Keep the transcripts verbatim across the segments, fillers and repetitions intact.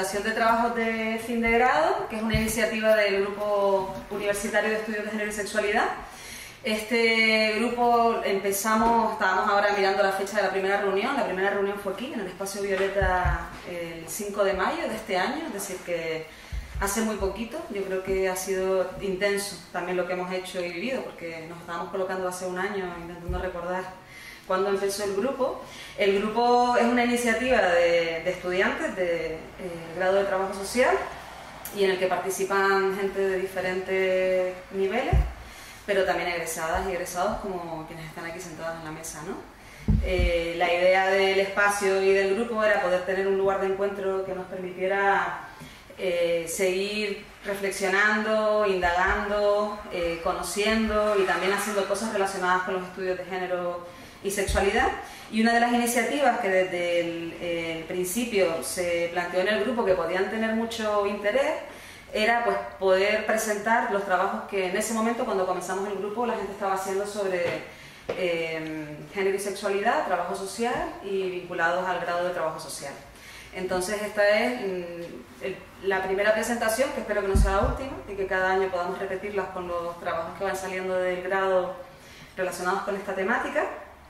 presentación de trabajos de fin de grado, que es una iniciativa del Grupo Universitario de Estudios de Género y Sexualidad. Este grupo empezamos, estábamos ahora mirando la fecha de la primera reunión, la primera reunión fue aquí, en el Espacio Violeta, el cinco de mayo de este año, es decir que hace muy poquito. Yo creo que ha sido intenso también lo que hemos hecho y vivido, porque nos estábamos colocando hace un año intentando recordar cuándo empezó el grupo. El grupo es una iniciativa de, de estudiantes de eh, grado de trabajo social y en el que participan gente de diferentes niveles, pero también egresadas y egresados como quienes están aquí sentados en la mesa, ¿no? Eh, la idea del espacio y del grupo era poder tener un lugar de encuentro que nos permitiera eh, seguir reflexionando, indagando, eh, conociendo y también haciendo cosas relacionadas con los estudios de género y sexualidad. Y una de las iniciativas que desde el, el principio se planteó en el grupo que podían tener mucho interés era pues poder presentar los trabajos que en ese momento, cuando comenzamos el grupo, la gente estaba haciendo sobre eh, género y sexualidad, trabajo social y vinculados al grado de trabajo social. Entonces esta es mm, el, la primera presentación, que espero que no sea la última y que cada año podamos repetirlas con los trabajos que van saliendo del grado relacionados con esta temática.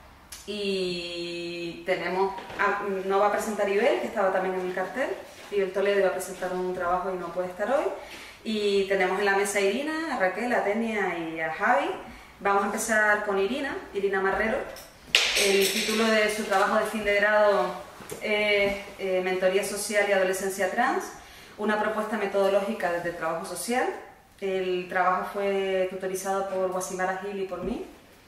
Y tenemos, no va a presentar Ibel, que estaba también en el cartel. Ibel Toledo va a presentar un trabajo y no puede estar hoy. Y tenemos en la mesa a Irina, a Raquel, a Tenia y a Javi. Vamos a empezar con Irina, Irina Marrero. El título de su trabajo de fin de grado es eh, Mentoría Social y Adolescencia Trans, una propuesta metodológica desde el trabajo social. El trabajo fue tutorizado por Guasimara Gil y por mí.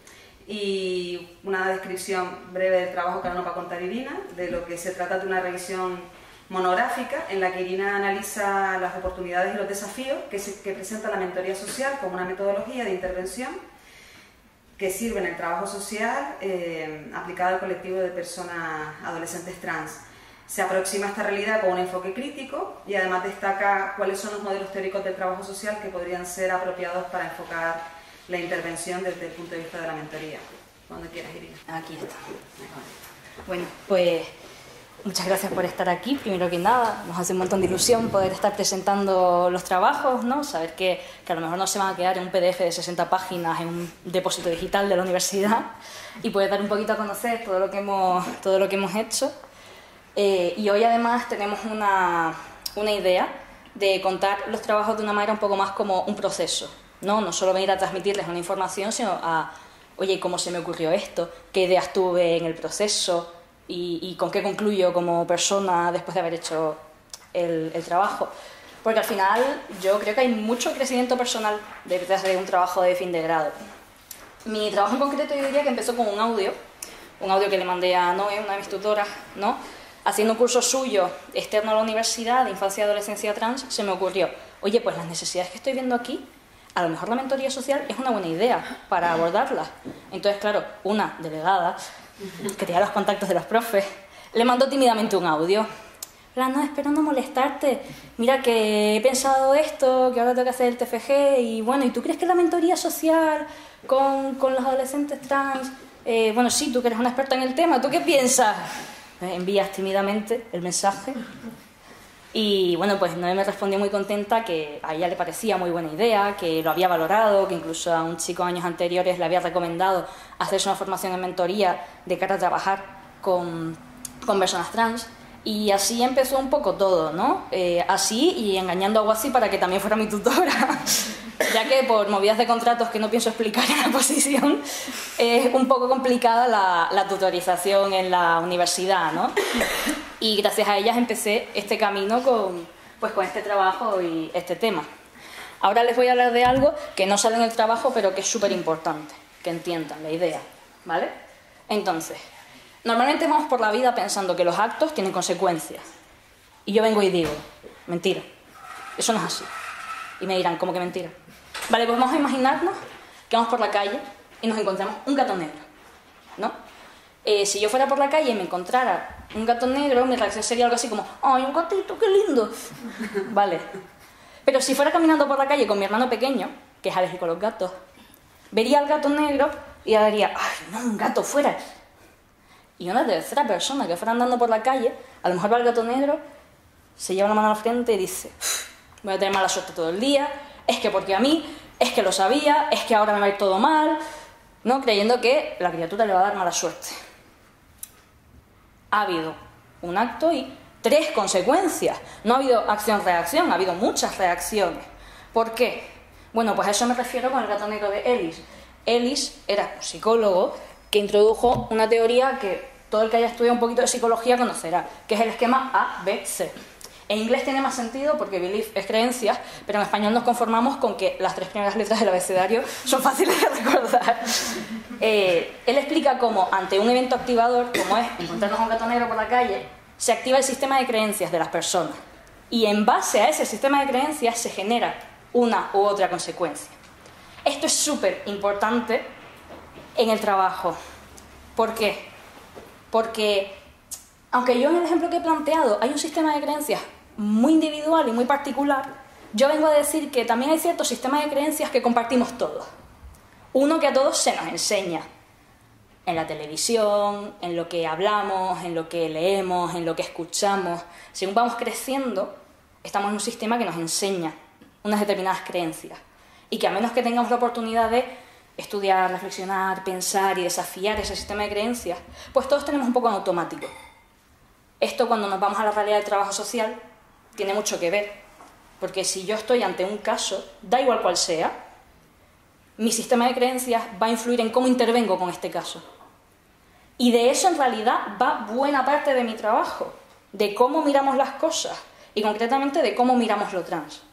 Y una descripción breve del trabajo que ahora nos va a contar Irina, de lo que se trata de una revisión monográfica en la que Irina analiza las oportunidades y los desafíos que, se, que presenta la mentoría social como una metodología de intervención que sirve en el trabajo social eh, aplicada al colectivo de personas adolescentes trans. Se aproxima a esta realidad con un enfoque crítico y además destaca cuáles son los modelos teóricos del trabajo social que podrían ser apropiados para enfocar la intervención desde el punto de vista de la mentoría. Cuando quieras, Irina. Aquí está. Bueno, pues muchas gracias por estar aquí. Primero que nada, nos hace un montón de ilusión poder estar presentando los trabajos, ¿no? Saber que, que a lo mejor no se van a quedar en un P D F de sesenta páginas en un depósito digital de la universidad y poder dar un poquito a conocer todo lo que hemos, todo lo que hemos hecho. Eh, y hoy además tenemos una, una idea de contar los trabajos de una manera un poco más como un proceso. No, no solo venir a transmitirles una información, sino a, oye, ¿cómo se me ocurrió esto? ¿Qué ideas tuve en el proceso? ¿Y, y con qué concluyo como persona después de haber hecho el, el trabajo? Porque al final yo creo que hay mucho crecimiento personal detrás de un trabajo de fin de grado. Mi trabajo en concreto yo diría que empezó con un audio, un audio que le mandé a Noé, una de mis tutoras, ¿no? Haciendo un curso suyo externo a la universidad de infancia y adolescencia trans, se me ocurrió, oye, pues las necesidades que estoy viendo aquí, a lo mejor la mentoría social es una buena idea para abordarla. Entonces, claro, una delegada, que tenía los contactos de los profes, le mandó tímidamente un audio. No, espero no molestarte. Mira que he pensado esto, que ahora tengo que hacer el T F G, y bueno, ¿y tú crees que la mentoría social con, con los adolescentes trans? Eh, bueno, sí, tú que eres una experta en el tema, ¿tú qué piensas? Me envías tímidamente el mensaje. Y bueno, pues Noé me respondió muy contenta que a ella le parecía muy buena idea, que lo había valorado, que incluso a un chico años anteriores le había recomendado hacerse una formación en mentoría de cara a trabajar con, con personas trans. Y así empezó un poco todo, ¿no? Eh, así y engañando a Guasi para que también fuera mi tutora, ya que por movidas de contratos que no pienso explicar en la posición, es un poco complicada la, la tutorización en la universidad, ¿no? Y gracias a ellas empecé este camino con, pues, con este trabajo y este tema. Ahora les voy a hablar de algo que no sale en el trabajo, pero que es súper importante, que entiendan la idea, ¿vale? Entonces, normalmente vamos por la vida pensando que los actos tienen consecuencias. Y yo vengo y digo, mentira, eso no es así. Y me dirán, ¿cómo que mentira? Vale, pues vamos a imaginarnos que vamos por la calle y nos encontramos un gato negro, ¿no? Eh, si yo fuera por la calle y me encontrara un gato negro, mi reacción sería algo así como, ¡ay, un gatito, qué lindo! Vale. Pero si fuera caminando por la calle con mi hermano pequeño, que es alérgico a los gatos, vería al gato negro y diría, ¡ay, no, un gato fuera! Y una tercera persona que fuera andando por la calle, a lo mejor va al gato negro, se lleva la mano a la frente y dice, voy a tener mala suerte todo el día, es que porque a mí, es que lo sabía, es que ahora me va a ir todo mal, ¿no? Creyendo que la criatura le va a dar mala suerte. Ha habido un acto y tres consecuencias. No ha habido acción-reacción, ha habido muchas reacciones. ¿Por qué? Bueno, pues a eso me refiero con el gato negro de Ellis. Ellis era un psicólogo que introdujo una teoría que todo el que haya estudiado un poquito de psicología conocerá, que es el esquema A B C. En inglés tiene más sentido porque belief es creencias, pero en español nos conformamos con que las tres primeras letras del abecedario son fáciles de recordar. Eh, él explica cómo, ante un evento activador, como es encontrarnos a un gato negro por la calle, se activa el sistema de creencias de las personas. Y en base a ese sistema de creencias se genera una u otra consecuencia. Esto es súper importante en el trabajo. ¿Por qué? Porque, aunque yo en el ejemplo que he planteado hay un sistema de creencias muy individual y muy particular, yo vengo a decir que también hay ciertos sistemas de creencias que compartimos todos. Uno que a todos se nos enseña en la televisión, en lo que hablamos, en lo que leemos, en lo que escuchamos. Según vamos creciendo, estamos en un sistema que nos enseña unas determinadas creencias y que a menos que tengamos la oportunidad de estudiar, reflexionar, pensar y desafiar ese sistema de creencias, pues todos tenemos un poco en automático. Esto, cuando nos vamos a la realidad del trabajo social, tiene mucho que ver, porque si yo estoy ante un caso, da igual cual sea, mi sistema de creencias va a influir en cómo intervengo con este caso. Y de eso en realidad va buena parte de mi trabajo, de cómo miramos las cosas y concretamente de cómo miramos lo trans.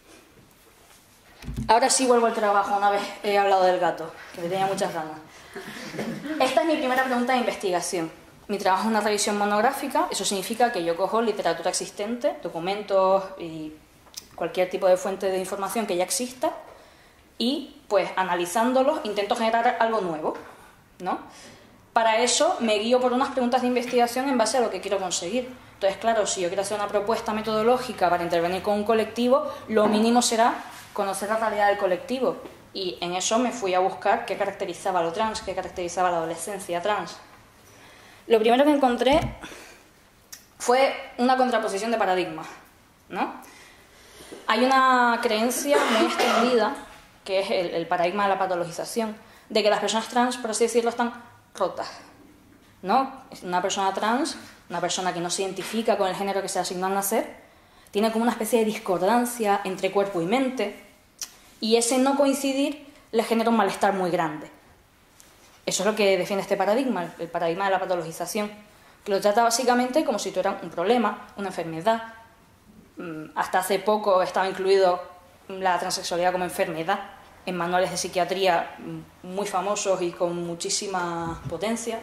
Ahora sí vuelvo al trabajo, una vez he hablado del gato, que me tenía muchas ganas. Esta es mi primera pregunta de investigación. Mi trabajo es una revisión monográfica, eso significa que yo cojo literatura existente, documentos y cualquier tipo de fuente de información que ya exista y, pues, analizándolos, intento generar algo nuevo, ¿no? Para eso me guío por unas preguntas de investigación en base a lo que quiero conseguir. Entonces, claro, si yo quiero hacer una propuesta metodológica para intervenir con un colectivo, lo mínimo será conocer la realidad del colectivo. Y en eso me fui a buscar qué caracterizaba lo trans, qué caracterizaba la adolescencia trans. Lo primero que encontré fue una contraposición de paradigmas, ¿no? Hay una creencia muy extendida, que es el, el paradigma de la patologización, de que las personas trans, por así decirlo, están rotas, ¿no? Una persona trans, una persona que no se identifica con el género que se asignó al nacer, tiene como una especie de discordancia entre cuerpo y mente, y ese no coincidir le genera un malestar muy grande. Eso es lo que defiende este paradigma, el paradigma de la patologización, que lo trata básicamente como si tuviera un problema, una enfermedad. Hasta hace poco estaba incluido la transexualidad como enfermedad en manuales de psiquiatría muy famosos y con muchísima potencia.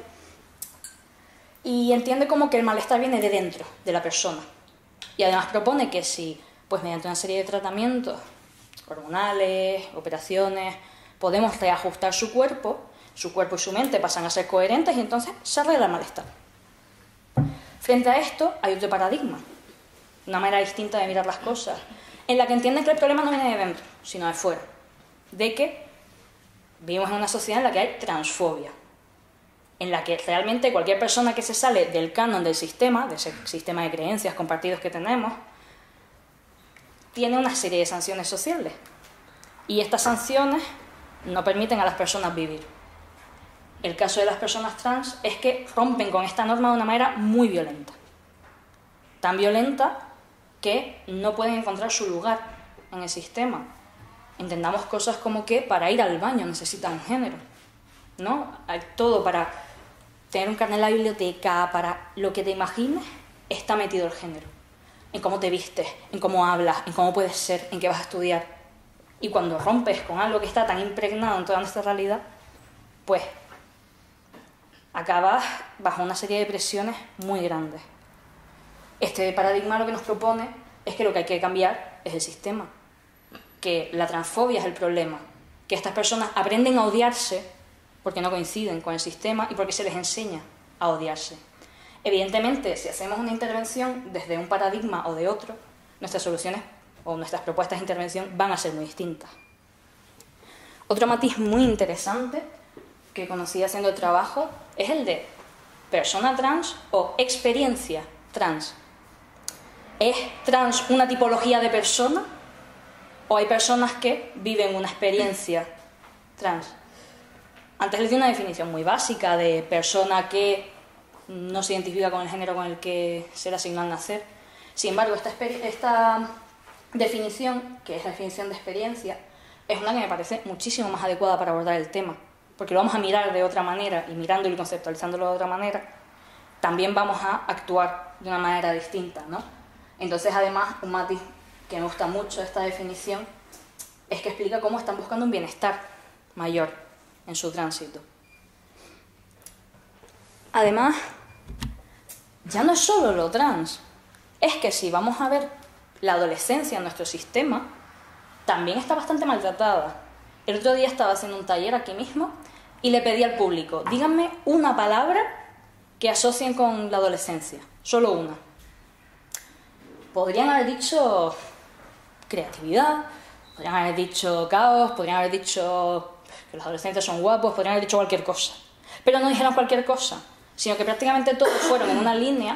Y entiende como que el malestar viene de dentro de la persona. Y además propone que si, pues mediante una serie de tratamientos hormonales, operaciones, podemos reajustar su cuerpo, su cuerpo y su mente pasan a ser coherentes y entonces se arregla el malestar. Frente a esto hay otro paradigma, una manera distinta de mirar las cosas, en la que entienden que el problema no viene de dentro, sino de fuera, de que vivimos en una sociedad en la que hay transfobia, en la que realmente cualquier persona que se sale del canon del sistema, de ese sistema de creencias compartidos que tenemos, tiene una serie de sanciones sociales. Y estas sanciones no permiten a las personas vivir. El caso de las personas trans es que rompen con esta norma de una manera muy violenta. Tan violenta que no pueden encontrar su lugar en el sistema. Entendamos cosas como que para ir al baño necesitan un género, ¿no? Hay todo para tener un carnet en la biblioteca, para lo que te imagines, está metido el género. En cómo te vistes, en cómo hablas, en cómo puedes ser, en qué vas a estudiar. Y cuando rompes con algo que está tan impregnado en toda nuestra realidad, pues acabas bajo una serie de presiones muy grandes. Este paradigma lo que nos propone es que lo que hay que cambiar es el sistema, que la transfobia es el problema, que estas personas aprenden a odiarse porque no coinciden con el sistema y porque se les enseña a odiarse. Evidentemente, si hacemos una intervención desde un paradigma o de otro, nuestras soluciones o nuestras propuestas de intervención van a ser muy distintas. Otro matiz muy interesante que conocí haciendo el trabajo es el de persona trans o experiencia trans. ¿Es trans una tipología de persona? ¿O hay personas que viven una experiencia trans? Antes les di una definición muy básica de persona que no se identifica con el género con el que se le asignó al nacer. Sin embargo, esta, esta definición, que es la definición de experiencia, es una que me parece muchísimo más adecuada para abordar el tema, porque lo vamos a mirar de otra manera, y mirándolo y conceptualizándolo de otra manera, también vamos a actuar de una manera distinta, ¿no? Entonces, además, un matiz que me gusta mucho de esta definición es que explica cómo están buscando un bienestar mayor en su tránsito. Además, ya no es solo lo trans, es que si vamos a ver la adolescencia en nuestro sistema, también está bastante maltratada. El otro día estaba haciendo un taller aquí mismo y le pedí al público, díganme una palabra que asocien con la adolescencia, solo una. Podrían haber dicho creatividad, podrían haber dicho caos, podrían haber dicho que los adolescentes son guapos, podrían haber dicho cualquier cosa. Pero no dijeron cualquier cosa, sino que prácticamente todos fueron en una línea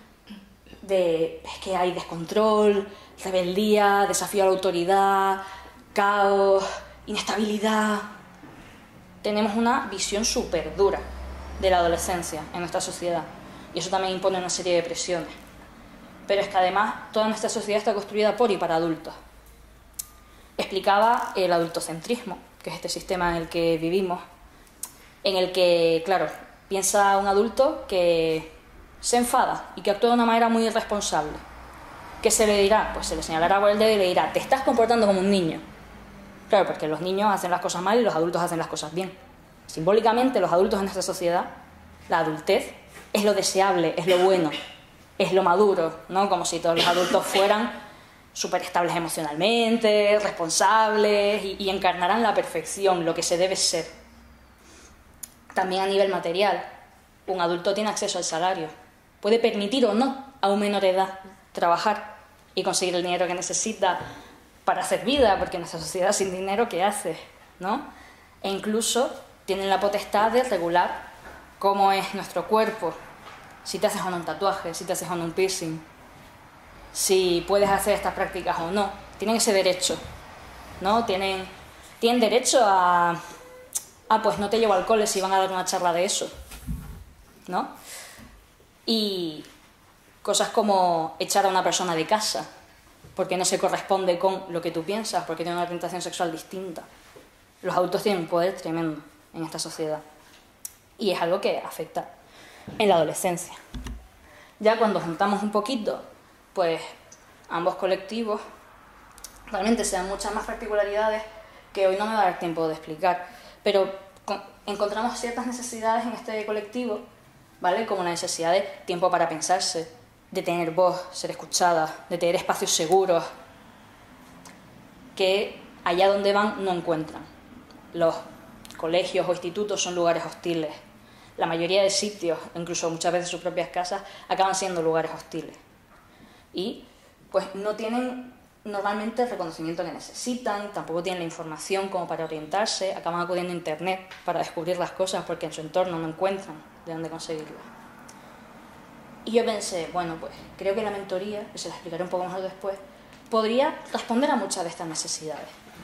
de es que hay descontrol, rebeldía, desafío a la autoridad, caos, inestabilidad. Tenemos una visión súper dura de la adolescencia en nuestra sociedad y eso también impone una serie de presiones. Pero es que además toda nuestra sociedad está construida por y para adultos. Explicaba el adultocentrismo, que es este sistema en el que vivimos, en el que, claro, piensa un adulto que se enfada y que actúa de una manera muy irresponsable. ¿Qué se le dirá? Pues se le señalará por el dedo y le dirá, te estás comportando como un niño. Claro, porque los niños hacen las cosas mal y los adultos hacen las cosas bien. Simbólicamente, los adultos en nuestra sociedad, la adultez es lo deseable, es lo bueno, es lo maduro, ¿no? Como si todos los adultos fueran súper estables emocionalmente, responsables y, y encarnaran la perfección, lo que se debe ser. También a nivel material, un adulto tiene acceso al salario. Puede permitir o no a un menor de edad trabajar y conseguir el dinero que necesita para hacer vida, porque en nuestra sociedad sin dinero, ¿qué hace? ¿No? E incluso tienen la potestad de regular cómo es nuestro cuerpo, si te haces o no un tatuaje, si te haces o no un piercing, si puedes hacer estas prácticas o no. Tienen ese derecho, ¿no? Tienen, tienen derecho a... Ah, pues no te llevo al cole si van a dar una charla de eso, ¿no? Y cosas como echar a una persona de casa porque no se corresponde con lo que tú piensas, porque tiene una orientación sexual distinta. Los adultos tienen un poder tremendo en esta sociedad y es algo que afecta en la adolescencia. Ya cuando juntamos un poquito, pues ambos colectivos, realmente se dan muchas más particularidades que hoy no me va a dar tiempo de explicar, pero encontramos ciertas necesidades en este colectivo, ¿vale? Como la necesidad de tiempo para pensarse, de tener voz, ser escuchada, de tener espacios seguros, que allá donde van no encuentran. Los colegios o institutos son lugares hostiles. La mayoría de sitios, incluso muchas veces sus propias casas, acaban siendo lugares hostiles. Y pues no tienen normalmente el reconocimiento que necesitan, tampoco tienen la información como para orientarse, acaban acudiendo a internet para descubrir las cosas porque en su entorno no encuentran de dónde conseguirlas. Y yo pensé, bueno, pues creo que la mentoría, que se la explicaré un poco mejor después, podría responder a muchas de estas necesidades.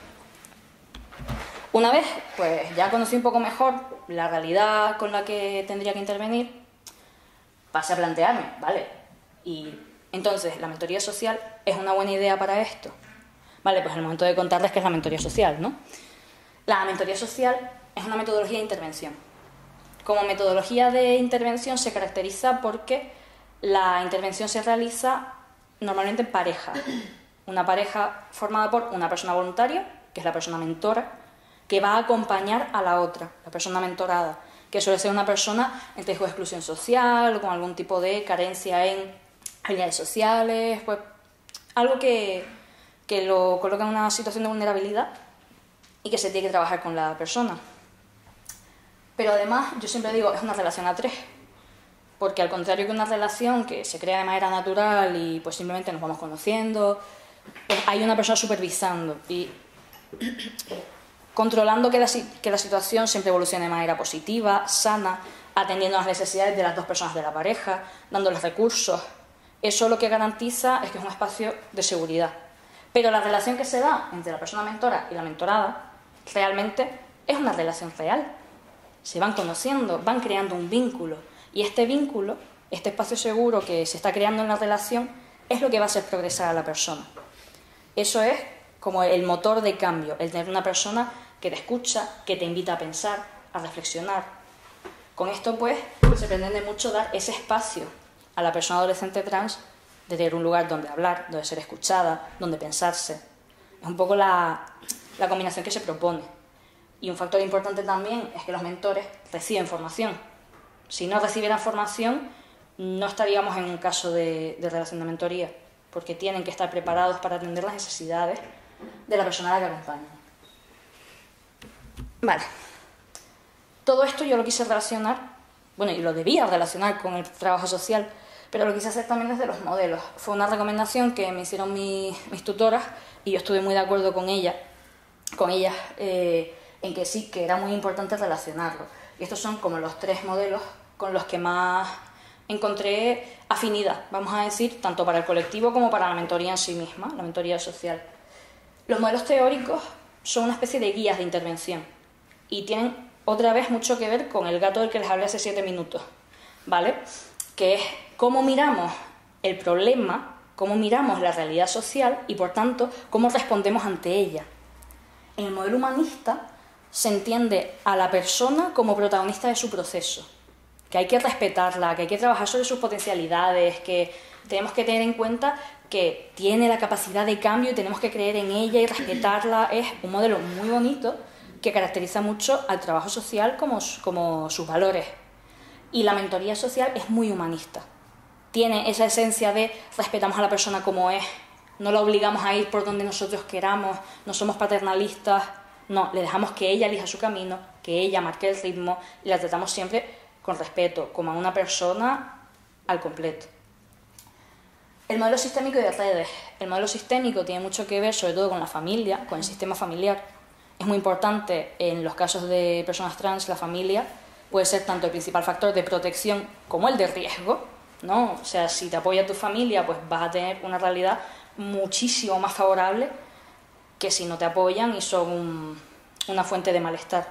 Una vez, pues ya conocí un poco mejor la realidad con la que tendría que intervenir, pasé a plantearme, ¿vale? Y entonces, ¿la mentoría social es una buena idea para esto? Vale, pues es el momento de contarles qué es la mentoría social, ¿no? La mentoría social es una metodología de intervención. Como metodología de intervención se caracteriza porque la intervención se realiza normalmente en pareja. Una pareja formada por una persona voluntaria, que es la persona mentora, que va a acompañar a la otra, la persona mentorada, que suele ser una persona en riesgo de exclusión social o con algún tipo de carencia en habilidades sociales, pues algo que, que lo coloca en una situación de vulnerabilidad y que se tiene que trabajar con la persona. Pero además, yo siempre digo, es una relación a tres, porque al contrario que una relación que se crea de manera natural y pues simplemente nos vamos conociendo, pues hay una persona supervisando y controlando que la, que la situación siempre evolucione de manera positiva, sana, atendiendo a las necesidades de las dos personas de la pareja, dándoles recursos, eso lo que garantiza es que es un espacio de seguridad. Pero la relación que se da entre la persona mentora y la mentorada realmente es una relación real. Se van conociendo, van creando un vínculo. Y este vínculo, este espacio seguro que se está creando en la relación, es lo que va a hacer progresar a la persona. Eso es como el motor de cambio, el tener una persona que te escucha, que te invita a pensar, a reflexionar. Con esto, pues, se pretende mucho dar ese espacio a la persona adolescente trans de tener un lugar donde hablar, donde ser escuchada, donde pensarse. Es un poco la, la combinación que se propone. Y un factor importante también es que los mentores reciben formación. Si no recibieran formación, no estaríamos en un caso de, de relación de mentoría, porque tienen que estar preparados para atender las necesidades de la persona a la que acompañan. Vale. Todo esto yo lo quise relacionar, bueno, y lo debía relacionar con el trabajo social, pero lo quise hacer también desde los modelos. Fue una recomendación que me hicieron mi, mis tutoras y yo estuve muy de acuerdo con ella, con ellas eh, en que sí, que era muy importante relacionarlo. Y estos son como los tres modelos con los que más encontré afinidad, vamos a decir, tanto para el colectivo como para la mentoría en sí misma, la mentoría social. Los modelos teóricos son una especie de guías de intervención y tienen otra vez mucho que ver con el gato del que les hablé hace siete minutos, ¿vale? Que es cómo miramos el problema, cómo miramos la realidad social y, por tanto, cómo respondemos ante ella. En el modelo humanista se entiende a la persona como protagonista de su proceso, que hay que respetarla, que hay que trabajar sobre sus potencialidades, que tenemos que tener en cuenta que tiene la capacidad de cambio y tenemos que creer en ella y respetarla. Es un modelo muy bonito que caracteriza mucho al trabajo social como, como sus valores. Y la mentoría social es muy humanista. Tiene esa esencia de respetamos a la persona como es, no la obligamos a ir por donde nosotros queramos, no somos paternalistas, no, le dejamos que ella elija su camino, que ella marque el ritmo y la tratamos siempre con respeto, como a una persona al completo. El modelo sistémico de redes. El modelo sistémico tiene mucho que ver sobre todo con la familia, con el sistema familiar. Es muy importante en los casos de personas trans, la familia puede ser tanto el principal factor de protección como el de riesgo, ¿no? O sea, si te apoya tu familia, pues vas a tener una realidad muchísimo más favorable que si no te apoyan y son un, una fuente de malestar.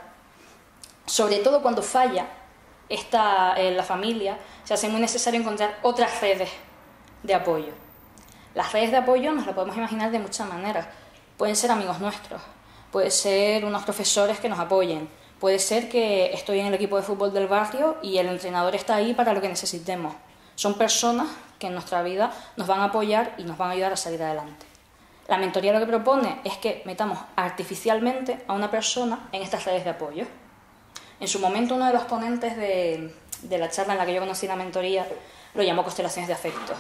Sobre todo cuando falla esta, eh, la familia, se hace muy necesario encontrar otras redes de apoyo. Las redes de apoyo nos las podemos imaginar de muchas maneras. Pueden ser amigos nuestros, puede ser unos profesores que nos apoyen, puede ser que estoy en el equipo de fútbol del barrio y el entrenador está ahí para lo que necesitemos. Son personas que en nuestra vida nos van a apoyar y nos van a ayudar a salir adelante. La mentoría lo que propone es que metamos artificialmente a una persona en estas redes de apoyo. En su momento, uno de los ponentes de, de la charla en la que yo conocí la mentoría lo llamó constelaciones de afectos.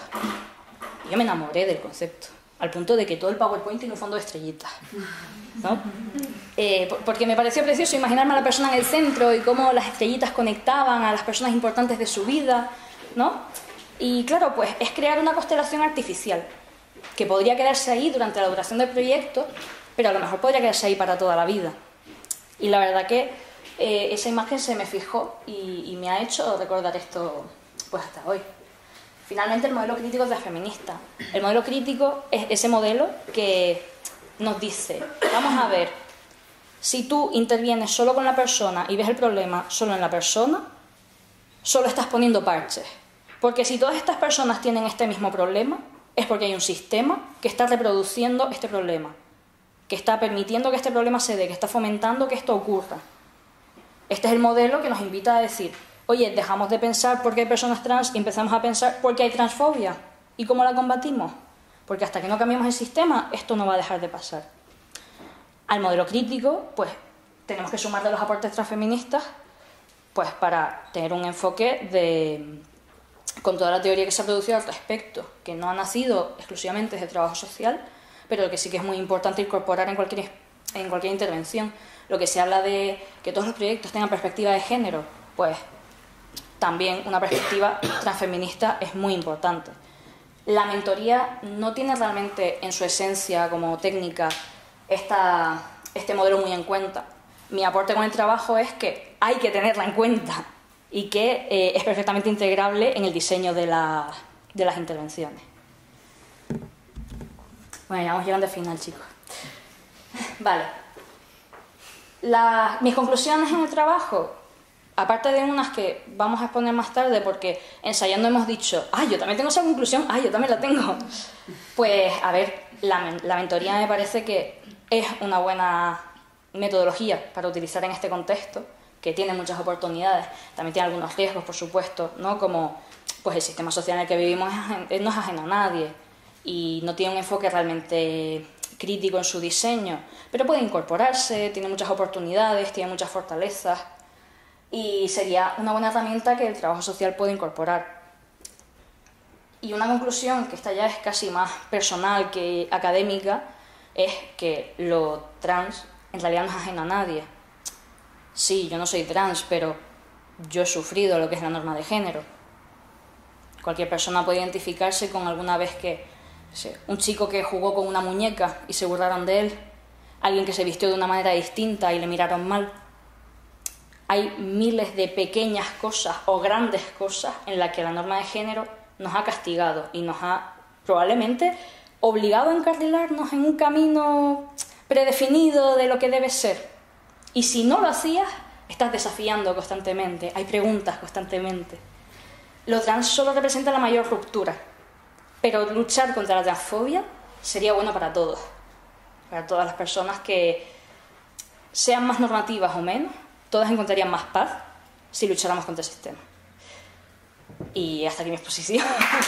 Y yo me enamoré del concepto, al punto de que todo el PowerPoint tiene un fondo de estrellitas, ¿no? Eh, porque me pareció precioso imaginarme a la persona en el centro y cómo las estrellitas conectaban a las personas importantes de su vida, ¿no? Y claro, pues es crear una constelación artificial que podría quedarse ahí durante la duración del proyecto, pero a lo mejor podría quedarse ahí para toda la vida. Y la verdad que eh, esa imagen se me fijó y, y me ha hecho recordar esto pues hasta hoy. Finalmente, el modelo crítico es transfeminista. El modelo crítico es ese modelo que nos dice, vamos a ver, si tú intervienes solo con la persona y ves el problema solo en la persona, solo estás poniendo parches. Porque si todas estas personas tienen este mismo problema, es porque hay un sistema que está reproduciendo este problema, que está permitiendo que este problema se dé, que está fomentando que esto ocurra. Este es el modelo que nos invita a decir, oye, dejamos de pensar por qué hay personas trans y empezamos a pensar por qué hay transfobia. ¿Y cómo la combatimos? Porque hasta que no cambiemos el sistema, esto no va a dejar de pasar. Al modelo crítico, pues, tenemos que sumarle los aportes transfeministas, pues, para tener un enfoque de, con toda la teoría que se ha producido al respecto, que no ha nacido exclusivamente desde el trabajo social, pero que sí que es muy importante incorporar en cualquier, en cualquier intervención. Lo que se habla de que todos los proyectos tengan perspectiva de género, pues también una perspectiva transfeminista es muy importante. La mentoría no tiene realmente en su esencia como técnica esta, este modelo muy en cuenta. Mi aporte con el trabajo es que hay que tenerla en cuenta y que eh, es perfectamente integrable en el diseño de la, de las intervenciones. Bueno, ya vamos llegando al final, chicos. Vale. La, mis conclusiones en el trabajo, aparte de unas que vamos a exponer más tarde, porque ensayando hemos dicho, ah, yo también tengo esa conclusión, ah, yo también la tengo. Pues, a ver, la, la mentoría me parece que es una buena metodología para utilizar en este contexto, que tiene muchas oportunidades, también tiene algunos riesgos, por supuesto, ¿no? Como pues el sistema social en el que vivimos es, no es ajeno a nadie y no tiene un enfoque realmente crítico en su diseño, pero puede incorporarse, tiene muchas oportunidades, tiene muchas fortalezas y sería una buena herramienta que el trabajo social puede incorporar. Y una conclusión, que esta ya es casi más personal que académica, es que lo trans en realidad no es ajeno a nadie. Sí, yo no soy trans, pero yo he sufrido lo que es la norma de género. Cualquier persona puede identificarse con alguna vez que sí, un chico que jugó con una muñeca y se burlaron de él, alguien que se vistió de una manera distinta y le miraron mal. Hay miles de pequeñas cosas o grandes cosas en las que la norma de género nos ha castigado y nos ha probablemente obligado a encarrilarnos en un camino predefinido de lo que debe ser. Y si no lo hacías, estás desafiando constantemente, hay preguntas constantemente. Lo trans solo representa la mayor ruptura, pero luchar contra la transfobia sería bueno para todos, para todas las personas que sean más normativas o menos, todas encontrarían más paz si lucháramos contra el sistema. Y hasta aquí mi exposición.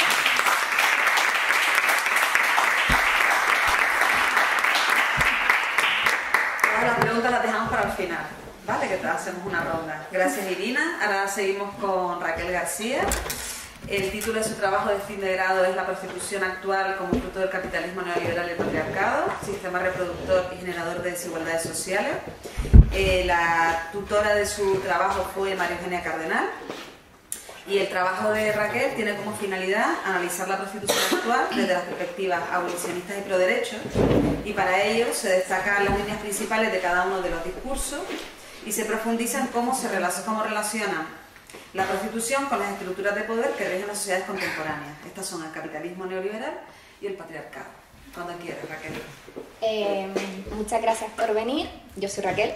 Todas las preguntas las dejamos para el final, ¿vale? Que hacemos una ronda. Gracias, Irina. Ahora seguimos con Raquel García. El título de su trabajo de fin de grado es La prostitución actual como fruto del capitalismo neoliberal y el patriarcado, sistema reproductor y generador de desigualdades sociales. Eh, la tutora de su trabajo fue María Eugenia Cardenal. Y el trabajo de Raquel tiene como finalidad analizar la prostitución actual desde las perspectivas abolicionistas y proderechos, y para ello se destacan las líneas principales de cada uno de los discursos y se profundiza en cómo se relaciona, cómo relaciona la prostitución con las estructuras de poder que rigen las sociedades contemporáneas. Estas son el capitalismo neoliberal y el patriarcado. Cuando quieras, Raquel. Eh, muchas gracias por venir. Yo soy Raquel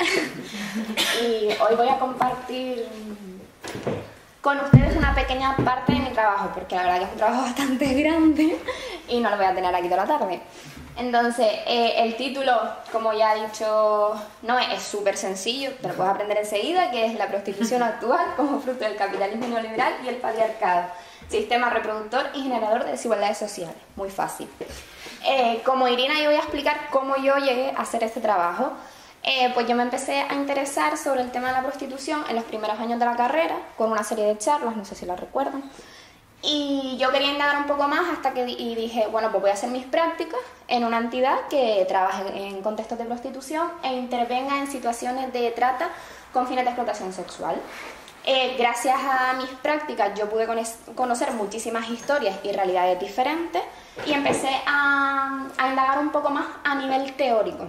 y hoy voy a compartir con ustedes una pequeña parte de mi trabajo, porque la verdad que es un trabajo bastante grande y no lo voy a tener aquí toda la tarde. Entonces, eh, el título, como ya he dicho, no es súper sencillo, te lo puedes aprender enseguida, que es La prostitución actual como fruto del capitalismo neoliberal y el patriarcado, sistema reproductor y generador de desigualdades sociales. Muy fácil. Eh, como Irina, yo voy a explicar cómo yo llegué a hacer este trabajo. Eh, pues yo me empecé a interesar sobre el tema de la prostitución en los primeros años de la carrera, con una serie de charlas, no sé si las recuerdan. Y yo quería indagar un poco más hasta que y dije, bueno, pues voy a hacer mis prácticas en una entidad que trabaje en contextos de prostitución e intervenga en situaciones de trata con fines de explotación sexual. Eh, gracias a mis prácticas yo pude conocer muchísimas historias y realidades diferentes y empecé a, a indagar un poco más a nivel teórico.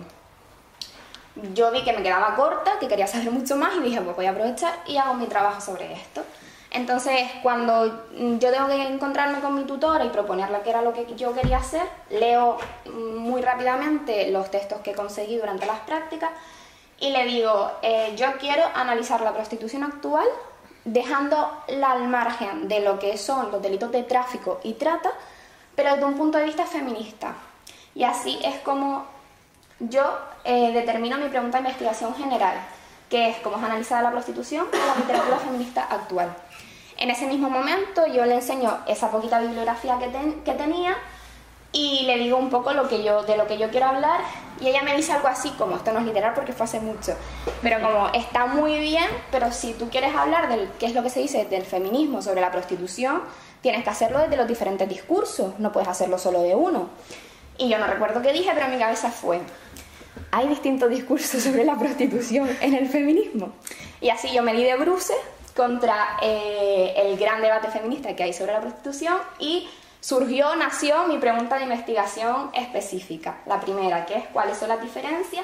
Yo vi que me quedaba corta, que quería saber mucho más y dije, pues voy a aprovechar y hago mi trabajo sobre esto. Entonces, cuando yo tengo que encontrarme con mi tutora y proponerle qué era lo que yo quería hacer, leo muy rápidamente los textos que conseguí durante las prácticas y le digo, eh, yo quiero analizar la prostitución actual dejándola al margen de lo que son los delitos de tráfico y trata, pero desde un punto de vista feminista. Y así es como yo eh, determino mi pregunta de investigación general, que es cómo es analizada la prostitución en la literatura feminista actual. En ese mismo momento yo le enseño esa poquita bibliografía que, ten, que tenía y le digo un poco lo que yo, de lo que yo quiero hablar y ella me dice algo así como, esto no es literal porque fue hace mucho, pero como está muy bien, pero si tú quieres hablar de qué es lo que se dice del feminismo sobre la prostitución, tienes que hacerlo desde los diferentes discursos, no puedes hacerlo solo de uno. Y yo no recuerdo qué dije, pero en mi cabeza fue, hay distintos discursos sobre la prostitución en el feminismo. Y así yo me di de bruces contra eh, el gran debate feminista que hay sobre la prostitución y surgió, nació mi pregunta de investigación específica. La primera, que es cuáles son las diferencias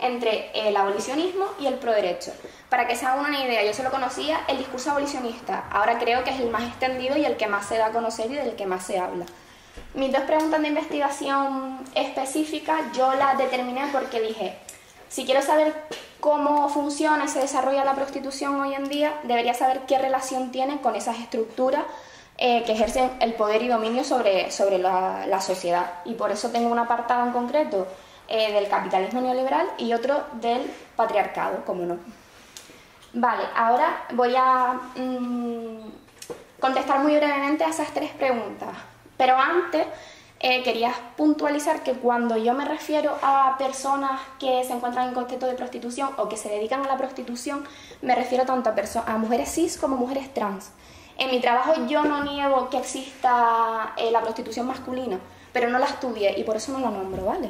entre el abolicionismo y el proderecho. Para que se hagan una idea, yo solo conocía el discurso abolicionista, ahora creo que es el más extendido y el que más se da a conocer y del que más se habla. Mis dos preguntas de investigación específicas yo las determiné porque dije, si quiero saber cómo funciona y se desarrolla la prostitución hoy en día, debería saber qué relación tiene con esas estructuras eh, que ejercen el poder y dominio sobre, sobre la, la sociedad. Y por eso tengo un apartado en concreto eh, del capitalismo neoliberal y otro del patriarcado, como no. Vale, ahora voy a mmm, contestar muy brevemente a esas tres preguntas. Pero antes eh, quería puntualizar que cuando yo me refiero a personas que se encuentran en contexto de prostitución o que se dedican a la prostitución, me refiero tanto a, a mujeres cis como mujeres trans. En mi trabajo yo no niego que exista eh, la prostitución masculina, pero no la estudié y por eso no la nombro, ¿vale?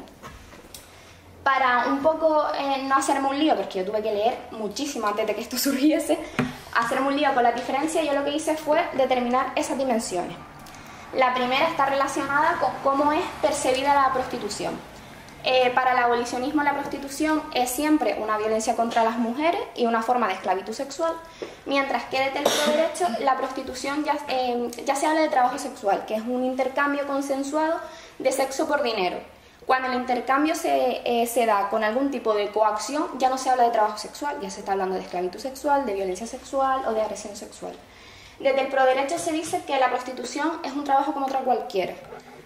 Para un poco eh, no hacerme un lío, porque yo tuve que leer muchísimo antes de que esto surgiese, hacerme un lío con la diferencia, yo lo que hice fue determinar esas dimensiones. La primera está relacionada con cómo es percibida la prostitución. Eh, para el abolicionismo la prostitución es siempre una violencia contra las mujeres y una forma de esclavitud sexual, mientras que desde el proderecho la prostitución ya, eh, ya se habla de trabajo sexual, que es un intercambio consensuado de sexo por dinero. Cuando el intercambio se, eh, se da con algún tipo de coacción, ya no se habla de trabajo sexual, ya se está hablando de esclavitud sexual, de violencia sexual o de agresión sexual. Desde el proderecho se dice que la prostitución es un trabajo como otra cualquiera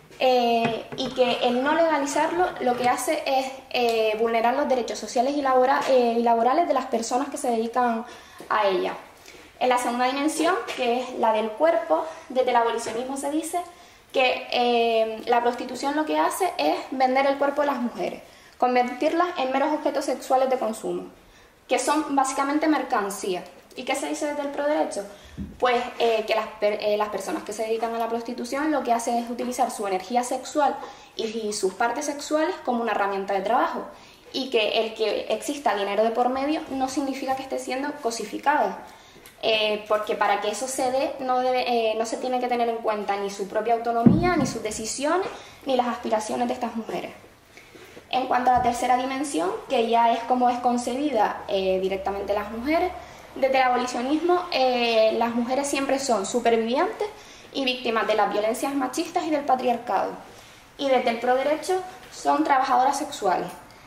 eh, y que el no legalizarlo lo que hace es eh, vulnerar los derechos sociales y, labora, eh, y laborales de las personas que se dedican a ella. En la segunda dimensión, que es la del cuerpo, desde el abolicionismo se dice que eh, la prostitución lo que hace es vender el cuerpo de las mujeres, convertirlas en meros objetos sexuales de consumo, que son básicamente mercancía. ¿Y qué se dice desde el proderecho? Pues eh, que las, per, eh, las personas que se dedican a la prostitución lo que hacen es utilizar su energía sexual y, y sus partes sexuales como una herramienta de trabajo, y que el que exista dinero de por medio no significa que esté siendo cosificada, eh, porque para que eso se dé no, debe, eh, no se tiene que tener en cuenta ni su propia autonomía, ni sus decisiones, ni las aspiraciones de estas mujeres. En cuanto a la tercera dimensión, que ya es cómo es concebida eh, directamente las mujeres, desde el abolicionismo eh, las mujeres siempre son supervivientes y víctimas de las violencias machistas y del patriarcado. Y desde el proderecho son trabajadoras sexuales,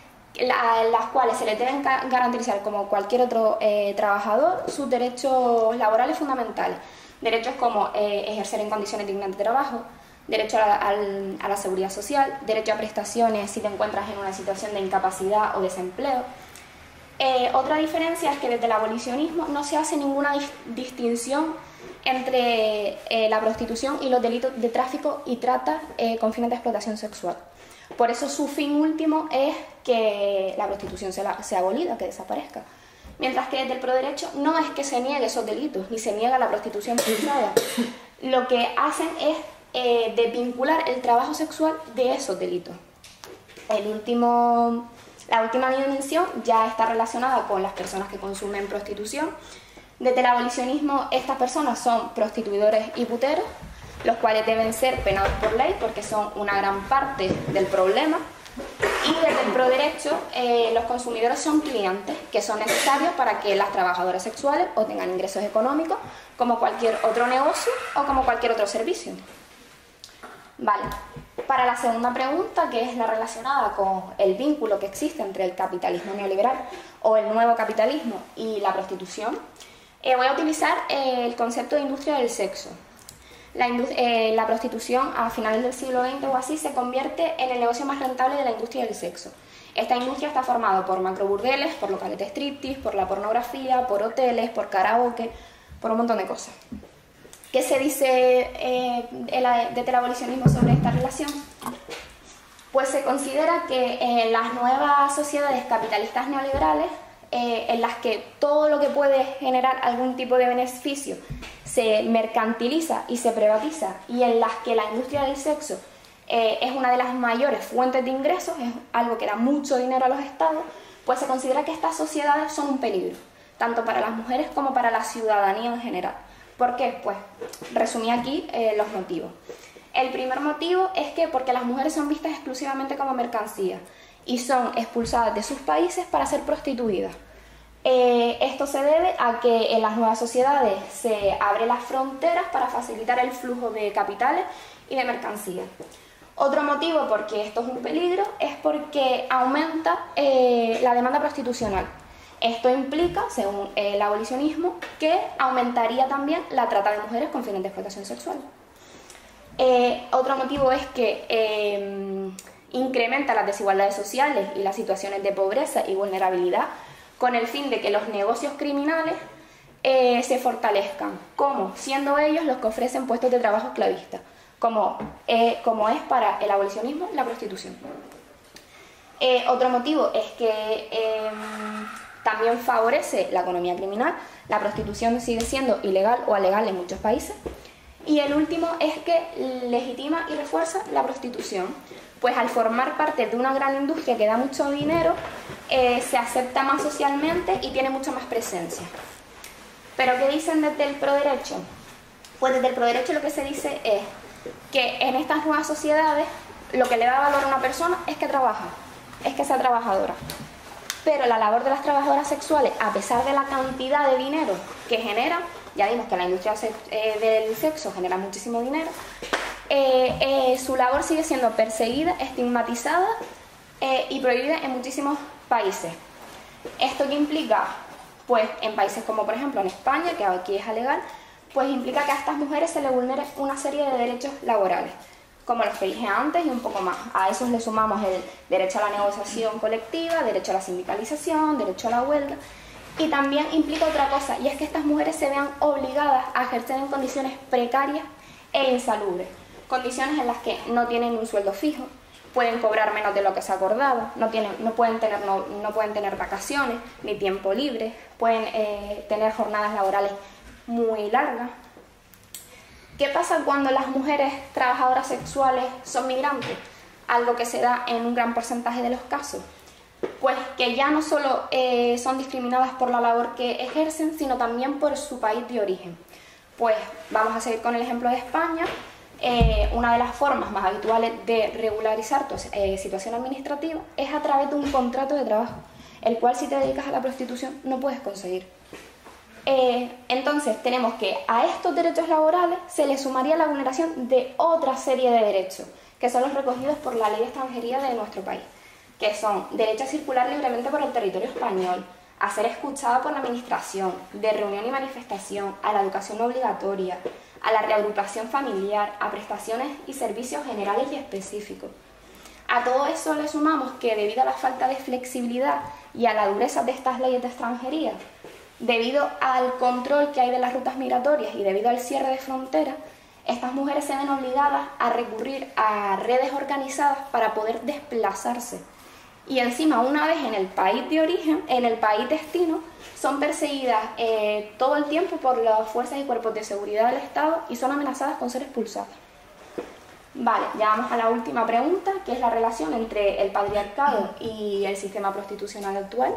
la, las cuales se les deben garantizar como cualquier otro eh, trabajador sus derechos laborales fundamentales. Derechos como eh, ejercer en condiciones dignas de trabajo, derecho a la, a, a la seguridad social, derecho a prestaciones si te encuentras en una situación de incapacidad o desempleo. Eh, otra diferencia es que desde el abolicionismo no se hace ninguna dis distinción entre eh, la prostitución y los delitos de tráfico y trata eh, con fines de explotación sexual. Por eso su fin último es que la prostitución sea, sea abolida, que desaparezca. Mientras que desde el proderecho no es que se niegue esos delitos, ni se niega la prostitución forzada. Lo que hacen es eh, desvincular el trabajo sexual de esos delitos. El último... La última dimensión ya está relacionada con las personas que consumen prostitución. Desde el abolicionismo, estas personas son prostituidores y puteros, los cuales deben ser penados por ley porque son una gran parte del problema. Y desde el proderecho, eh, los consumidores son clientes que son necesarios para que las trabajadoras sexuales obtengan ingresos económicos como cualquier otro negocio o como cualquier otro servicio. Vale. Para la segunda pregunta, que es la relacionada con el vínculo que existe entre el capitalismo neoliberal o el nuevo capitalismo y la prostitución, eh, voy a utilizar eh, el concepto de industria del sexo. La, eh, la prostitución a finales del siglo veinte o así se convierte en el negocio más rentable de la industria del sexo. Esta industria está formada por macroburdeles, por locales de striptease, por la pornografía, por hoteles, por karaoke, por un montón de cosas. ¿Qué se dice eh, desde el abolicionismo sobre esta relación? Pues se considera que en las nuevas sociedades capitalistas neoliberales, eh, en las que todo lo que puede generar algún tipo de beneficio se mercantiliza y se privatiza, y en las que la industria del sexo eh, es una de las mayores fuentes de ingresos, es algo que da mucho dinero a los estados, pues se considera que estas sociedades son un peligro, tanto para las mujeres como para la ciudadanía en general. ¿Por qué? Pues resumí aquí eh, los motivos. El primer motivo es que porque las mujeres son vistas exclusivamente como mercancía y son expulsadas de sus países para ser prostituidas. Eh, esto se debe a que en las nuevas sociedades se abren las fronteras para facilitar el flujo de capitales y de mercancías. Otro motivo por que esto es un peligro es porque aumenta eh, la demanda prostitucional. Esto implica, según el abolicionismo, que aumentaría también la trata de mujeres con fines de explotación sexual. Eh, otro motivo es que eh, incrementa las desigualdades sociales y las situaciones de pobreza y vulnerabilidad con el fin de que los negocios criminales eh, se fortalezcan, como siendo ellos los que ofrecen puestos de trabajo esclavistas, como, eh, como es para el abolicionismo la prostitución. Eh, otro motivo es que eh, también favorece la economía criminal. La prostitución sigue siendo ilegal o alegal en muchos países. Y el último es que legitima y refuerza la prostitución, pues al formar parte de una gran industria que da mucho dinero, eh, se acepta más socialmente y tiene mucha más presencia. ¿Pero qué dicen desde el proderecho? Pues desde el proderecho lo que se dice es que en estas nuevas sociedades lo que le da valor a una persona es que trabaja, es que sea trabajadora. Pero la labor de las trabajadoras sexuales, a pesar de la cantidad de dinero que generan, ya vimos que la industria eh, del sexo genera muchísimo dinero, eh, eh, su labor sigue siendo perseguida, estigmatizada eh, y prohibida en muchísimos países. ¿Esto qué implica? Pues en países como por ejemplo en España, que aquí es ilegal, pues implica que a estas mujeres se les vulnere una serie de derechos laborales, como los que dije antes y un poco más. A esos le sumamos el derecho a la negociación colectiva, derecho a la sindicalización, derecho a la huelga. Y también implica otra cosa, y es que estas mujeres se vean obligadas a ejercer en condiciones precarias e insalubres, condiciones en las que no tienen un sueldo fijo, pueden cobrar menos de lo que se ha acordado, no, tienen, no, pueden, tener, no, no pueden tener vacaciones ni tiempo libre, pueden eh, tener jornadas laborales muy largas. ¿Qué pasa cuando las mujeres trabajadoras sexuales son migrantes? Algo que se da en un gran porcentaje de los casos. Pues que ya no solo eh, son discriminadas por la labor que ejercen, sino también por su país de origen. Pues vamos a seguir con el ejemplo de España. Eh, una de las formas más habituales de regularizar tu eh, situación administrativa es a través de un contrato de trabajo, el cual si te dedicas a la prostitución no puedes conseguir. Eh, entonces tenemos que a estos derechos laborales se le sumaría la vulneración de otra serie de derechos, que son los recogidos por la ley de extranjería de nuestro país, que son derecho a circular libremente por el territorio español, a ser escuchada por la administración, de reunión y manifestación, a la educación no obligatoria, a la reagrupación familiar, a prestaciones y servicios generales y específicos. A todo eso le sumamos que debido a la falta de flexibilidad y a la dureza de estas leyes de extranjería, debido al control que hay de las rutas migratorias y debido al cierre de fronteras, estas mujeres se ven obligadas a recurrir a redes organizadas para poder desplazarse. Y encima, una vez en el país de origen, en el país destino, son perseguidas eh, todo el tiempo por las fuerzas y cuerpos de seguridad del Estado y son amenazadas con ser expulsadas. Vale, ya vamos a la última pregunta, que es la relación entre el patriarcado y el sistema prostitucional actual.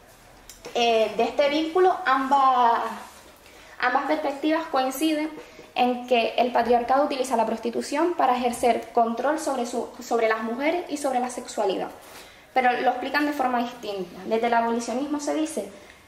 Eh, de este vínculo, ambas, ambas perspectivas coinciden en que el patriarcado utiliza la prostitución para ejercer control sobre, su, sobre las mujeres y sobre la sexualidad, pero lo explican de forma distinta. Desde el abolicionismo se dice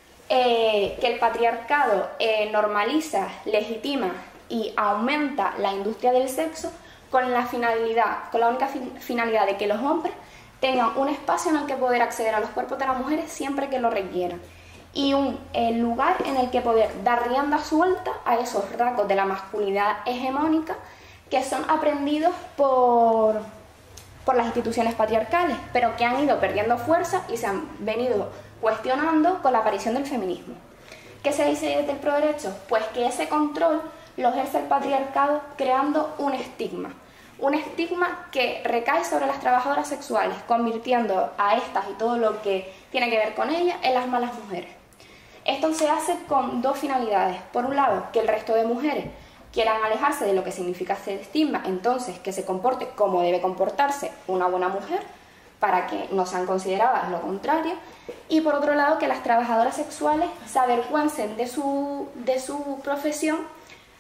eh, que el patriarcado eh, normaliza, legitima y aumenta la industria del sexo con la finalidad, con la única fin, finalidad de que los hombres tengan un espacio en el que poder acceder a los cuerpos de las mujeres siempre que lo requieran y un eh, lugar en el que poder dar rienda suelta a esos rasgos de la masculinidad hegemónica que son aprendidos por, por las instituciones patriarcales, pero que han ido perdiendo fuerza y se han venido cuestionando con la aparición del feminismo. ¿Qué se dice desde el proderecho? Pues que ese control lo ejerce el patriarcado creando un estigma. Un estigma que recae sobre las trabajadoras sexuales, convirtiendo a estas y todo lo que tiene que ver con ellas en las malas mujeres. Esto se hace con dos finalidades. Por un lado, que el resto de mujeres quieran alejarse de lo que significa ese estigma, entonces que se comporte como debe comportarse una buena mujer, para que no sean consideradas lo contrario. Y por otro lado, que las trabajadoras sexuales se avergüencen de su, de su profesión,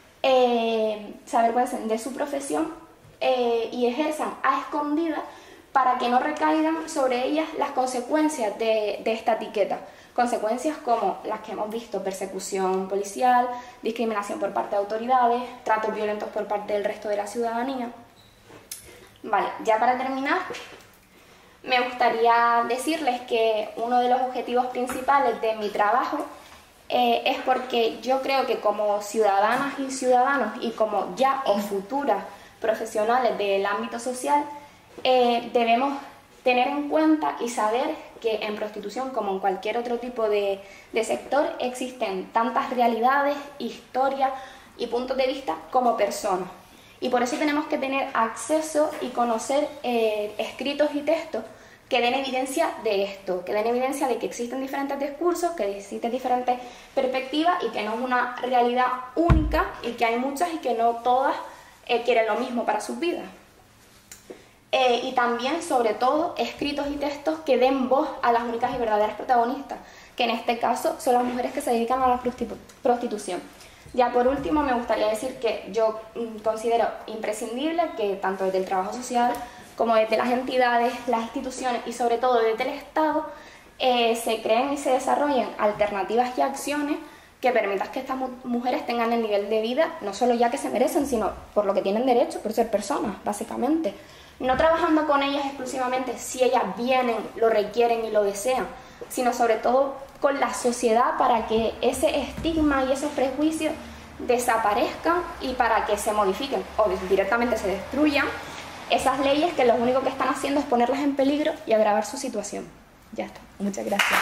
eh, se avergüencen de su profesión, Eh, y ejerzan a escondidas para que no recaigan sobre ellas las consecuencias de, de esta etiqueta. Consecuencias como las que hemos visto: persecución policial, discriminación por parte de autoridades, tratos violentos por parte del resto de la ciudadanía. Vale, ya para terminar, me gustaría decirles que uno de los objetivos principales de mi trabajo eh, es porque yo creo que como ciudadanas y ciudadanos y como ya o futuras profesionales del ámbito social, eh, debemos tener en cuenta y saber que en prostitución, como en cualquier otro tipo de, de sector, existen tantas realidades, historias y puntos de vista como personas. Y por eso tenemos que tener acceso y conocer eh, escritos y textos que den evidencia de esto, que den evidencia de que existen diferentes discursos, que existen diferentes perspectivas y que no es una realidad única y que hay muchas y que no todas eh, quieren lo mismo para sus vidas. Eh, y también, sobre todo, escritos y textos que den voz a las únicas y verdaderas protagonistas, que en este caso son las mujeres que se dedican a la prostitu- prostitución. Ya por último, me gustaría decir que yo mm, considero imprescindible que tanto desde el trabajo social como desde las entidades, las instituciones y sobre todo desde el Estado eh, se creen y se desarrollen alternativas y acciones que permitan que estas mu- mujeres tengan el nivel de vida no solo ya que se merecen, sino por lo que tienen derecho, por ser personas, básicamente. No trabajando con ellas exclusivamente si ellas vienen, lo requieren y lo desean, sino sobre todo con la sociedad para que ese estigma y esos prejuicios desaparezcan y para que se modifiquen o directamente se destruyan esas leyes que lo único que están haciendo es ponerlas en peligro y agravar su situación. Ya está. Muchas gracias.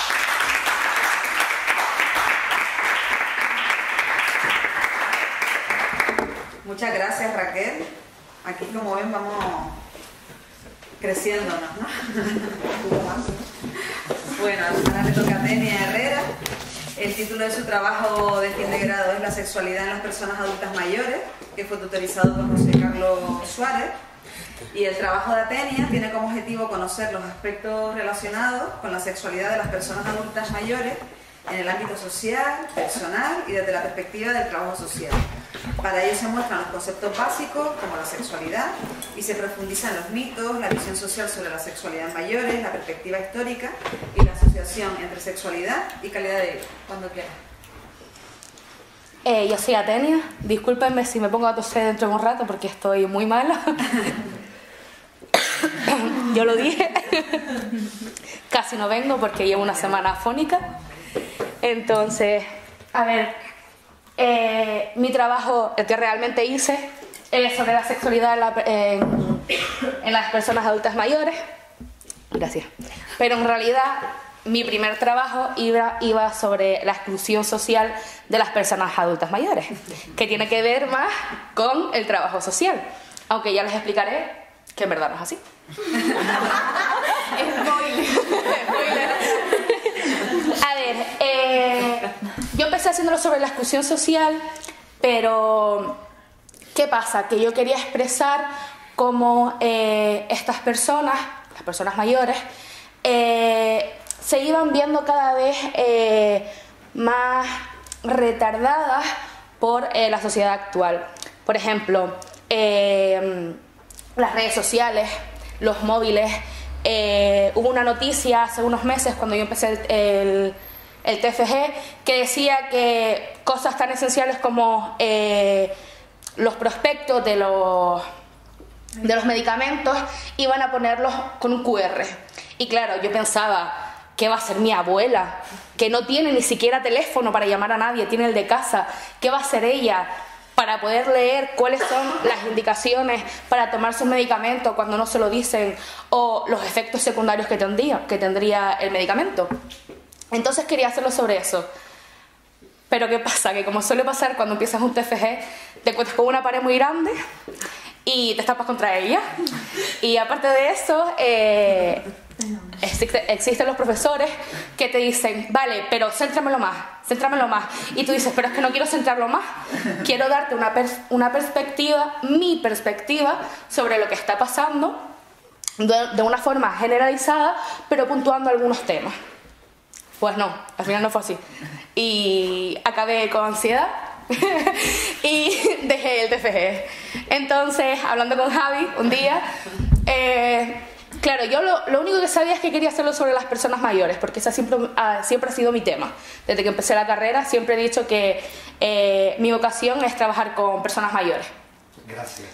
Muchas gracias, Raquel. Aquí, como ven, vamos creciéndonos, ¿no? Bueno, ahora le toca a Tenia Herrera. El título de su trabajo de fin de grado es La sexualidad en las personas adultas mayores, que fue tutorizado por José Carlos Suárez. Y el trabajo de Atenia tiene como objetivo conocer los aspectos relacionados con la sexualidad de las personas adultas mayores en el ámbito social, personal y desde la perspectiva del trabajo social. Para ello se muestran los conceptos básicos como la sexualidad y se profundizan los mitos, la visión social sobre la sexualidad en mayores, la perspectiva histórica y la asociación entre sexualidad y calidad de vida. Cuando quieras. Eh, yo soy Atenia. Discúlpenme si me pongo a toser dentro de un rato porque estoy muy mala. Yo lo dije. Casi no vengo porque llevo una semana afónica. Entonces, a ver, eh, mi trabajo, el que realmente hice, es sobre la sexualidad en, la, en, en las personas adultas mayores. Gracias. Pero en realidad, mi primer trabajo iba, iba sobre la exclusión social de las personas adultas mayores, que tiene que ver más con el trabajo social. Aunque ya les explicaré que en verdad no es así. A ver, eh, yo empecé haciéndolo sobre la exclusión social, pero ¿qué pasa? Que yo quería expresar cómo eh, estas personas, las personas mayores, eh, se iban viendo cada vez eh, más retardadas por eh, la sociedad actual. Por ejemplo, eh, las redes sociales, los móviles. Eh, hubo una noticia hace unos meses cuando yo empecé el, el, el T F G que decía que cosas tan esenciales como eh, los prospectos de los, de los medicamentos iban a ponerlos con un cu erre. Y claro, yo pensaba, ¿qué va a hacer mi abuela? Que no tiene ni siquiera teléfono para llamar a nadie, tiene el de casa. ¿Qué va a hacer ella para poder leer cuáles son las indicaciones para tomar sus medicamentos cuando no se lo dicen o los efectos secundarios que tendría, que tendría el medicamento? Entonces quería hacerlo sobre eso. Pero ¿qué pasa? Que como suele pasar cuando empiezas un T F G, te encuentras con una pared muy grande y te estampas contra ella. Y aparte de eso, eh, existe, existen los profesores que te dicen, vale, pero céntramelo más, céntramelo más. Y tú dices, pero es que no quiero centrarlo más. Quiero darte una, pers una perspectiva, mi perspectiva, sobre lo que está pasando de, de una forma generalizada, pero puntuando algunos temas. Pues no, al final no fue así. Y acabé con ansiedad y dejé el T F G. Entonces, hablando con Javi un día, eh, Claro, yo lo, lo único que sabía es que quería hacerlo sobre las personas mayores, porque ese siempre, uh, siempre ha sido mi tema. Desde que empecé la carrera siempre he dicho que eh, mi vocación es trabajar con personas mayores. Gracias.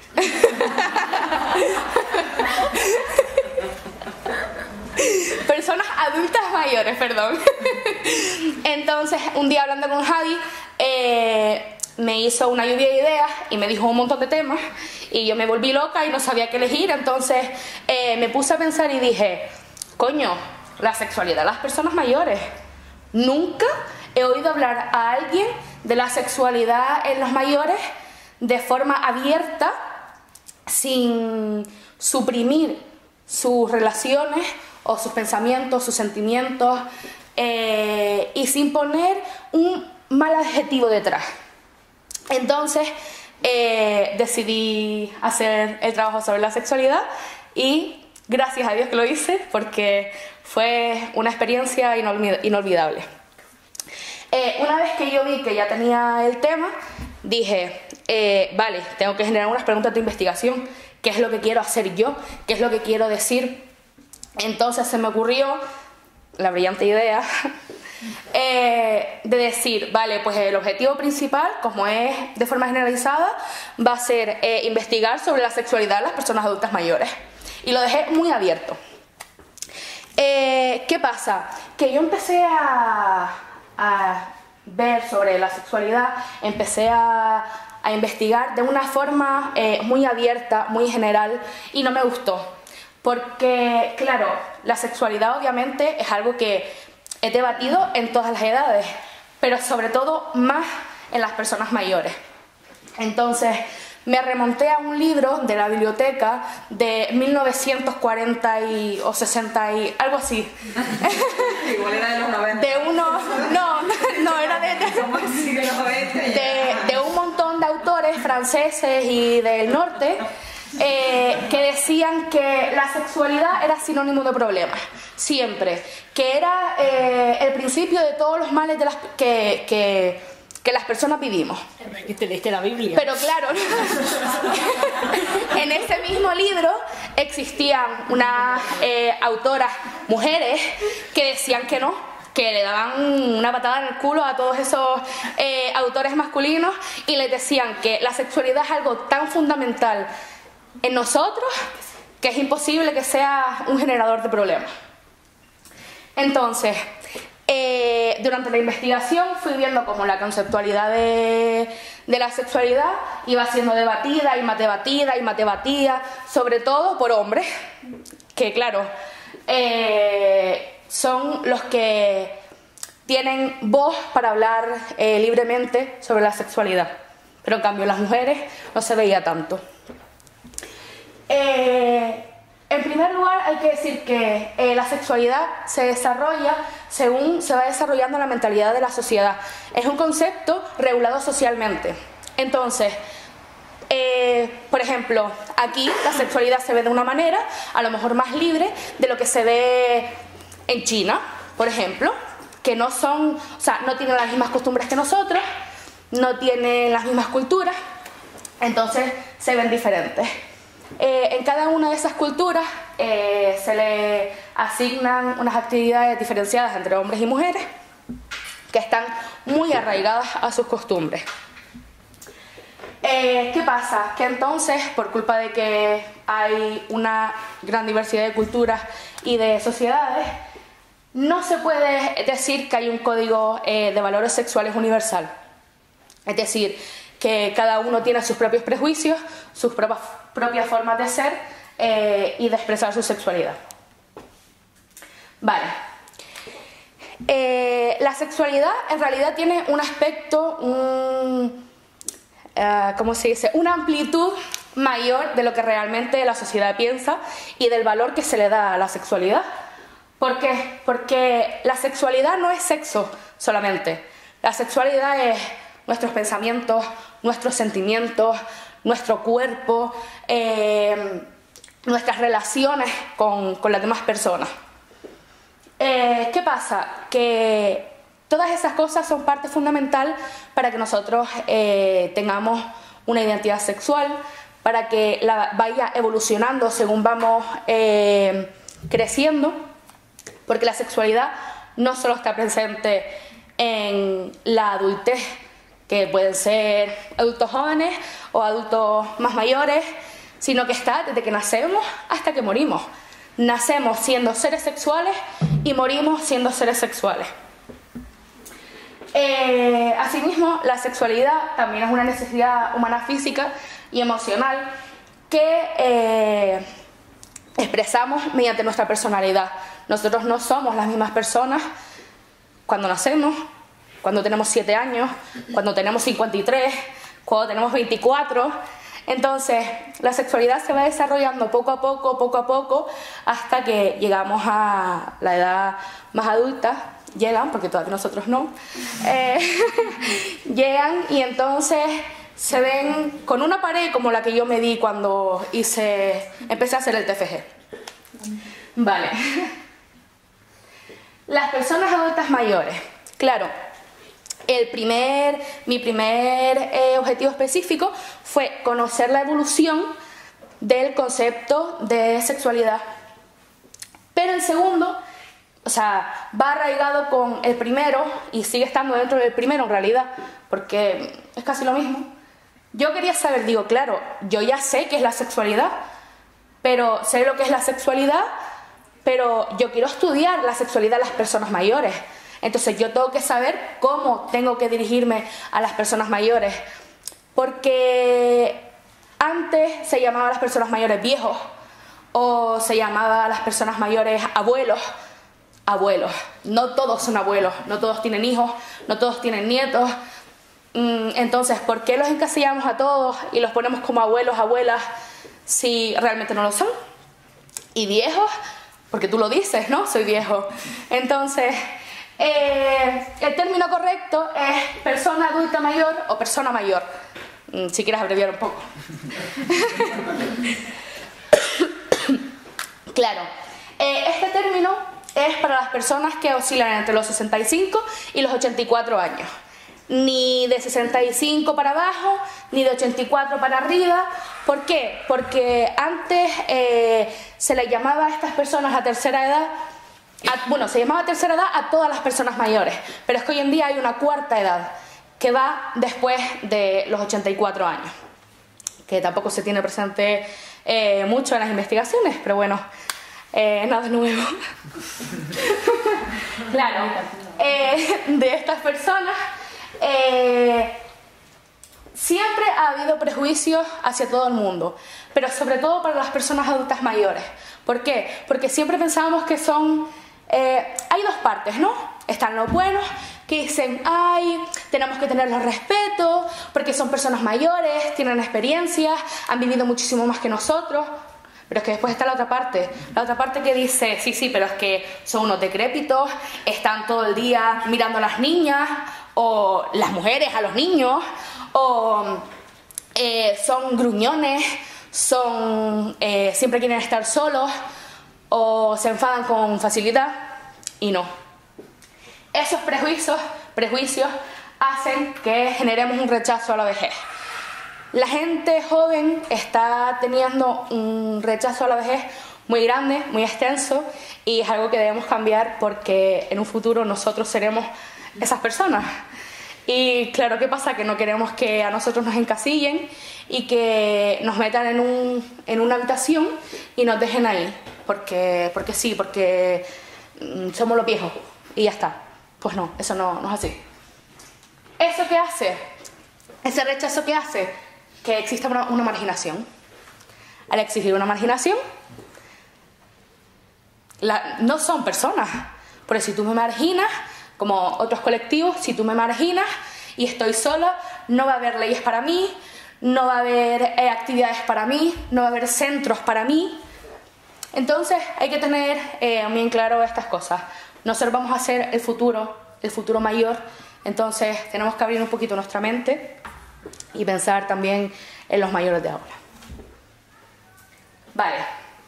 Personas adultas mayores, perdón. Entonces, un día hablando con Javi, eh, me hizo una lluvia de ideas y me dijo un montón de temas y yo me volví loca y no sabía qué elegir. Entonces eh, me puse a pensar y dije, coño, la sexualidad de las personas mayores. Nunca he oído hablar a alguien de la sexualidad en los mayores de forma abierta, sin suprimir sus relaciones o sus pensamientos, sus sentimientos, eh, y sin poner un mal adjetivo detrás. Entonces eh, decidí hacer el trabajo sobre la sexualidad y gracias a Dios que lo hice, porque fue una experiencia inolvid- inolvidable. Eh, una vez que yo vi que ya tenía el tema, dije, eh, vale, tengo que generar unas preguntas de investigación. ¿Qué es lo que quiero hacer yo? ¿Qué es lo que quiero decir? Entonces se me ocurrió la brillante idea eh, de decir, vale, pues el objetivo principal, como es de forma generalizada, va a ser eh, investigar sobre la sexualidad de las personas adultas mayores. Y lo dejé muy abierto. Eh, ¿Qué pasa? Que yo empecé a, a ver sobre la sexualidad, empecé a, a investigar de una forma eh, muy abierta, muy general, y no me gustó. Porque, claro, la sexualidad obviamente es algo que he debatido en todas las edades, pero sobre todo más en las personas mayores. Entonces me remonté a un libro de la biblioteca de mil novecientos cuarenta y, o sesenta y algo así. Igual era de los noventa. De uno, no, no, era de, de, de, de un montón de autores franceses y del norte, eh, que decían que la sexualidad era sinónimo de problemas, siempre, que era eh, el principio de todos los males de las, que, que, que las personas vivimos. Que te leíste la Biblia. Pero claro, en ese mismo libro existían unas eh, autoras mujeres que decían que no, que le daban una patada en el culo a todos esos eh, autores masculinos y les decían que la sexualidad es algo tan fundamental en nosotros que es imposible que sea un generador de problemas. Entonces, eh, durante la investigación fui viendo cómo la conceptualidad de, de la sexualidad iba siendo debatida y más debatida y más debatida, sobre todo por hombres, que claro, eh, son los que tienen voz para hablar eh, libremente sobre la sexualidad, pero en cambio las mujeres no se veía tanto. Eh, en primer lugar hay que decir que eh, la sexualidad se desarrolla según se va desarrollando la mentalidad de la sociedad. Es un concepto regulado socialmente. Entonces, eh, por ejemplo, aquí la sexualidad se ve de una manera a lo mejor más libre de lo que se ve en China, por ejemplo, que no son, o sea, no tienen las mismas costumbres que nosotros, no tienen las mismas culturas, entonces se ven diferentes. Eh, en cada una de esas culturas eh, se le asignan unas actividades diferenciadas entre hombres y mujeres que están muy arraigadas a sus costumbres. Eh, ¿Qué pasa? Que entonces, por culpa de que hay una gran diversidad de culturas y de sociedades, no se puede decir que hay un código eh, de valores sexuales universal. Es decir, que cada uno tiene sus propios prejuicios, sus propias, propias formas de ser eh, y de expresar su sexualidad. Vale. Eh, la sexualidad en realidad tiene un aspecto, un, uh, ¿cómo se dice? Una amplitud mayor de lo que realmente la sociedad piensa y del valor que se le da a la sexualidad. ¿Por qué? Porque la sexualidad no es sexo solamente. La sexualidad es nuestros pensamientos, nuestros sentimientos, nuestro cuerpo, eh, nuestras relaciones con, con las demás personas. Eh, ¿Qué pasa? Que todas esas cosas son parte fundamental para que nosotros eh, tengamos una identidad sexual, para que la vaya evolucionando según vamos eh, creciendo, porque la sexualidad no solo está presente en la adultez, que pueden ser adultos jóvenes o adultos más mayores, sino que está desde que nacemos hasta que morimos. Nacemos siendo seres sexuales y morimos siendo seres sexuales. Eh, asimismo, la sexualidad también es una necesidad humana física y emocional que eh, expresamos mediante nuestra personalidad. Nosotros no somos las mismas personas cuando nacemos, cuando tenemos siete años, cuando tenemos cincuenta y tres, cuando tenemos veinticuatro. Entonces, la sexualidad se va desarrollando poco a poco, poco a poco, hasta que llegamos a la edad más adulta. Llegan, porque todavía nosotros no. Eh, llegan y entonces se ven con una pared como la que yo me di cuando hice, empecé a hacer el T F G. Vale. Las personas adultas mayores. Claro, el primer, mi primer eh, objetivo específico fue conocer la evolución del concepto de sexualidad. Pero el segundo, o sea, va arraigado con el primero y sigue estando dentro del primero en realidad, porque es casi lo mismo. Yo quería saber, digo, claro, yo ya sé qué es la sexualidad, pero sé lo que es la sexualidad, pero yo quiero estudiar la sexualidad de las personas mayores. Entonces yo tengo que saber cómo tengo que dirigirme a las personas mayores, porque antes se llamaba a las personas mayores viejos, o se llamaba a las personas mayores abuelos. Abuelos, no todos son abuelos, no todos tienen hijos, no todos tienen nietos. Entonces, ¿por qué los encasillamos a todos y los ponemos como abuelos, abuelas, si realmente no lo son? Y viejos, porque tú lo dices, ¿no? Soy viejo. Entonces, eh, el término correcto es persona adulta mayor o persona mayor, si quieres abreviar un poco. Claro, eh, este término es para las personas que oscilan entre los sesenta y cinco y los ochenta y cuatro años. Ni de sesenta y cinco para abajo, ni de ochenta y cuatro para arriba. ¿Por qué? Porque antes eh, se le llamaba a estas personas a tercera edad, a, bueno, se llamaba a tercera edad a todas las personas mayores, pero es que hoy en día hay una cuarta edad que va después de los ochenta y cuatro años, que tampoco se tiene presente eh, mucho en las investigaciones, pero bueno, eh, nada nuevo. Claro, eh, de estas personas eh, siempre ha habido prejuicios hacia todo el mundo, pero sobre todo para las personas adultas mayores. ¿Por qué? Porque siempre pensábamos que son... Eh, hay dos partes, ¿no? Están los buenos, que dicen, ay, tenemos que tenerlos respeto, porque son personas mayores, tienen experiencias, han vivido muchísimo más que nosotros. Pero es que después está la otra parte, la otra parte que dice, sí, sí, pero es que son unos decrépitos, están todo el día mirando a las niñas, o las mujeres a los niños, o eh, son gruñones, son eh, siempre quieren estar solos, o se enfadan con facilidad, y no. Esos prejuicios, prejuicios hacen que generemos un rechazo a la vejez. La gente joven está teniendo un rechazo a la vejez muy grande, muy extenso, y es algo que debemos cambiar porque en un futuro nosotros seremos esas personas. Y claro, ¿qué pasa? Que no queremos que a nosotros nos encasillen y que nos metan en, un, en una habitación y nos dejen ahí, porque, porque sí, porque mm, somos los viejos y ya está. Pues no, eso no, no es así. ¿Eso qué hace? Ese rechazo ¿qué hace? Que exista una, una marginación. Al existir una marginación, la, no son personas. Porque si tú me marginas, como otros colectivos, si tú me marginas y estoy sola, no va a haber leyes para mí, no va a haber eh, actividades para mí, no va a haber centros para mí. Entonces hay que tener eh, bien claro estas cosas. Nosotros vamos a hacer el futuro, el futuro mayor, entonces tenemos que abrir un poquito nuestra mente y pensar también en los mayores de ahora. Vale.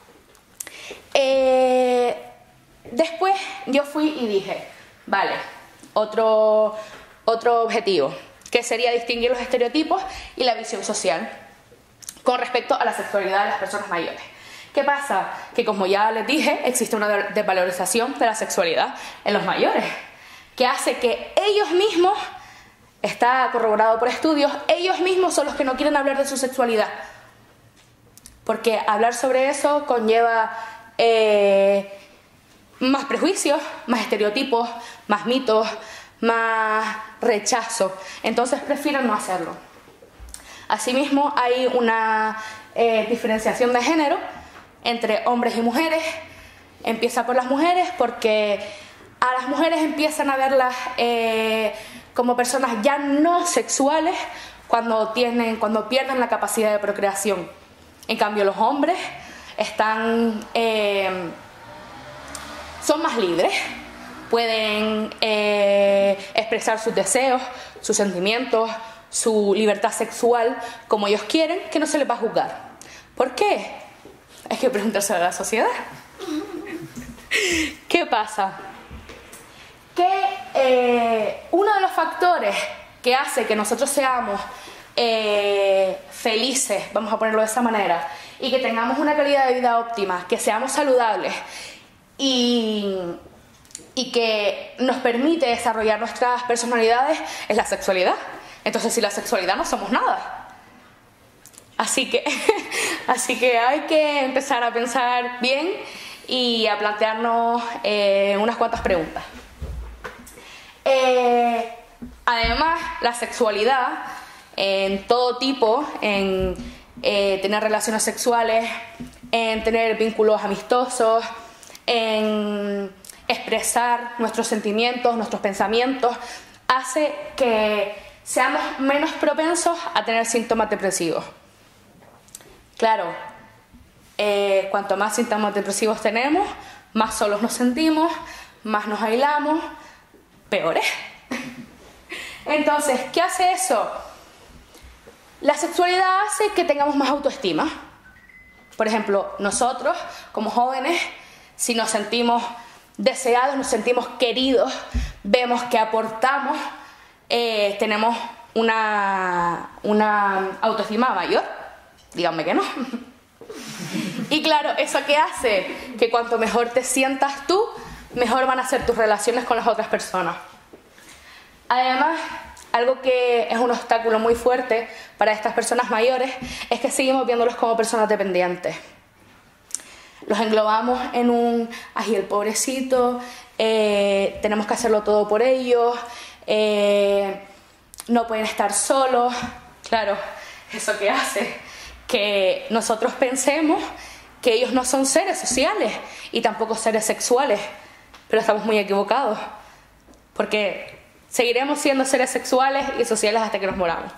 Eh, después yo fui y dije, vale, otro, otro objetivo, que sería distinguir los estereotipos y la visión social. con respecto a la sexualidad de las personas mayores. ¿Qué pasa? Que como ya les dije, existe una desvalorización de la sexualidad en los mayores, que hace que ellos mismos, está corroborado por estudios, ellos mismos son los que no quieren hablar de su sexualidad. Porque hablar sobre eso conlleva eh, más prejuicios, más estereotipos, más mitos, más rechazo. Entonces prefieren no hacerlo. Asimismo, hay una eh, diferenciación de género entre hombres y mujeres. Empieza por las mujeres porque a las mujeres empiezan a verlas eh, como personas ya no sexuales cuando, tienen, cuando pierden la capacidad de procreación. En cambio, los hombres están, eh, son más libres, pueden eh, expresar sus deseos, sus sentimientos, su libertad sexual como ellos quieren, que no se les va a juzgar. ¿Por qué? Hay que preguntarse a la sociedad. ¿Qué pasa? Que eh, uno de los factores que hace que nosotros seamos eh, felices, vamos a ponerlo de esa manera, y que tengamos una calidad de vida óptima, que seamos saludables y, y que nos permite desarrollar nuestras personalidades, es la sexualidad. Entonces, sin la sexualidad no somos nada. Así que, así que hay que empezar a pensar bien y a plantearnos eh, unas cuantas preguntas. Eh, además, la sexualidad en todo tipo, en eh, tener relaciones sexuales, en tener vínculos amistosos, en expresar nuestros sentimientos, nuestros pensamientos, hace que seamos menos propensos a tener síntomas depresivos. Claro, eh, cuanto más síntomas depresivos tenemos, más solos nos sentimos, más nos aislamos, peor es. Entonces, ¿qué hace eso? La sexualidad hace que tengamos más autoestima. Por ejemplo, nosotros, como jóvenes, si nos sentimos deseados, nos sentimos queridos, vemos que aportamos, eh, tenemos una, una autoestima mayor. Díganme que no. Y claro, ¿eso qué hace? Que cuanto mejor te sientas tú, mejor van a ser tus relaciones con las otras personas. Además, algo que es un obstáculo muy fuerte para estas personas mayores es que seguimos viéndolos como personas dependientes. Los englobamos en un, ay, el pobrecito, eh, tenemos que hacerlo todo por ellos, eh, no pueden estar solos. Claro, ¿eso qué hace? Que nosotros pensemos que ellos no son seres sociales y tampoco seres sexuales, pero estamos muy equivocados, porque seguiremos siendo seres sexuales y sociales hasta que nos moramos.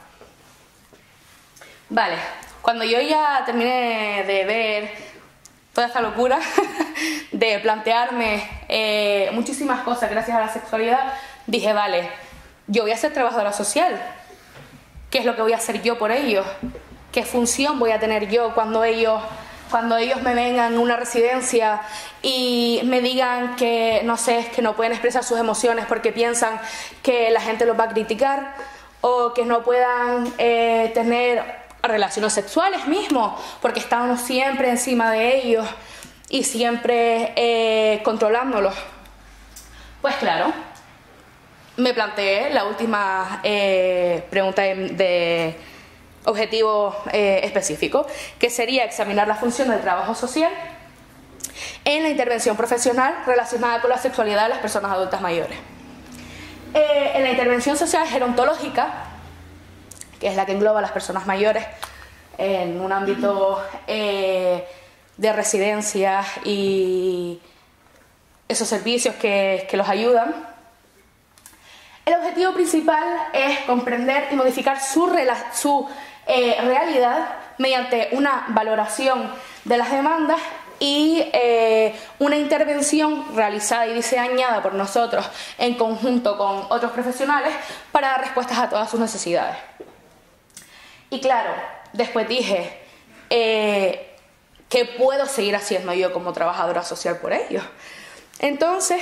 Vale, cuando yo ya terminé de ver toda esta locura, de plantearme eh, muchísimas cosas gracias a la sexualidad, dije, vale, yo voy a ser trabajadora social. ¿Qué es lo que voy a hacer yo por ellos? ¿Qué función voy a tener yo cuando ellos, cuando ellos me vengan a una residencia y me digan que, no sé, que no pueden expresar sus emociones porque piensan que la gente los va a criticar, o que no puedan eh, tener relaciones sexuales mismo porque estamos siempre encima de ellos y siempre eh, controlándolos? Pues claro, me planteé la última eh, pregunta de, de objetivo eh, específico, que sería examinar la función del trabajo social en la intervención profesional relacionada con la sexualidad de las personas adultas mayores. Eh, en la intervención social gerontológica, que es la que engloba a las personas mayores en un ámbito eh, de residencias y esos servicios que, que los ayudan, el objetivo principal es comprender y modificar su, rela- su eh, realidad mediante una valoración de las demandas y eh, una intervención realizada y diseñada por nosotros en conjunto con otros profesionales para dar respuestas a todas sus necesidades. Y claro, después dije, eh, ¿qué puedo seguir haciendo yo como trabajadora social por ellos? Entonces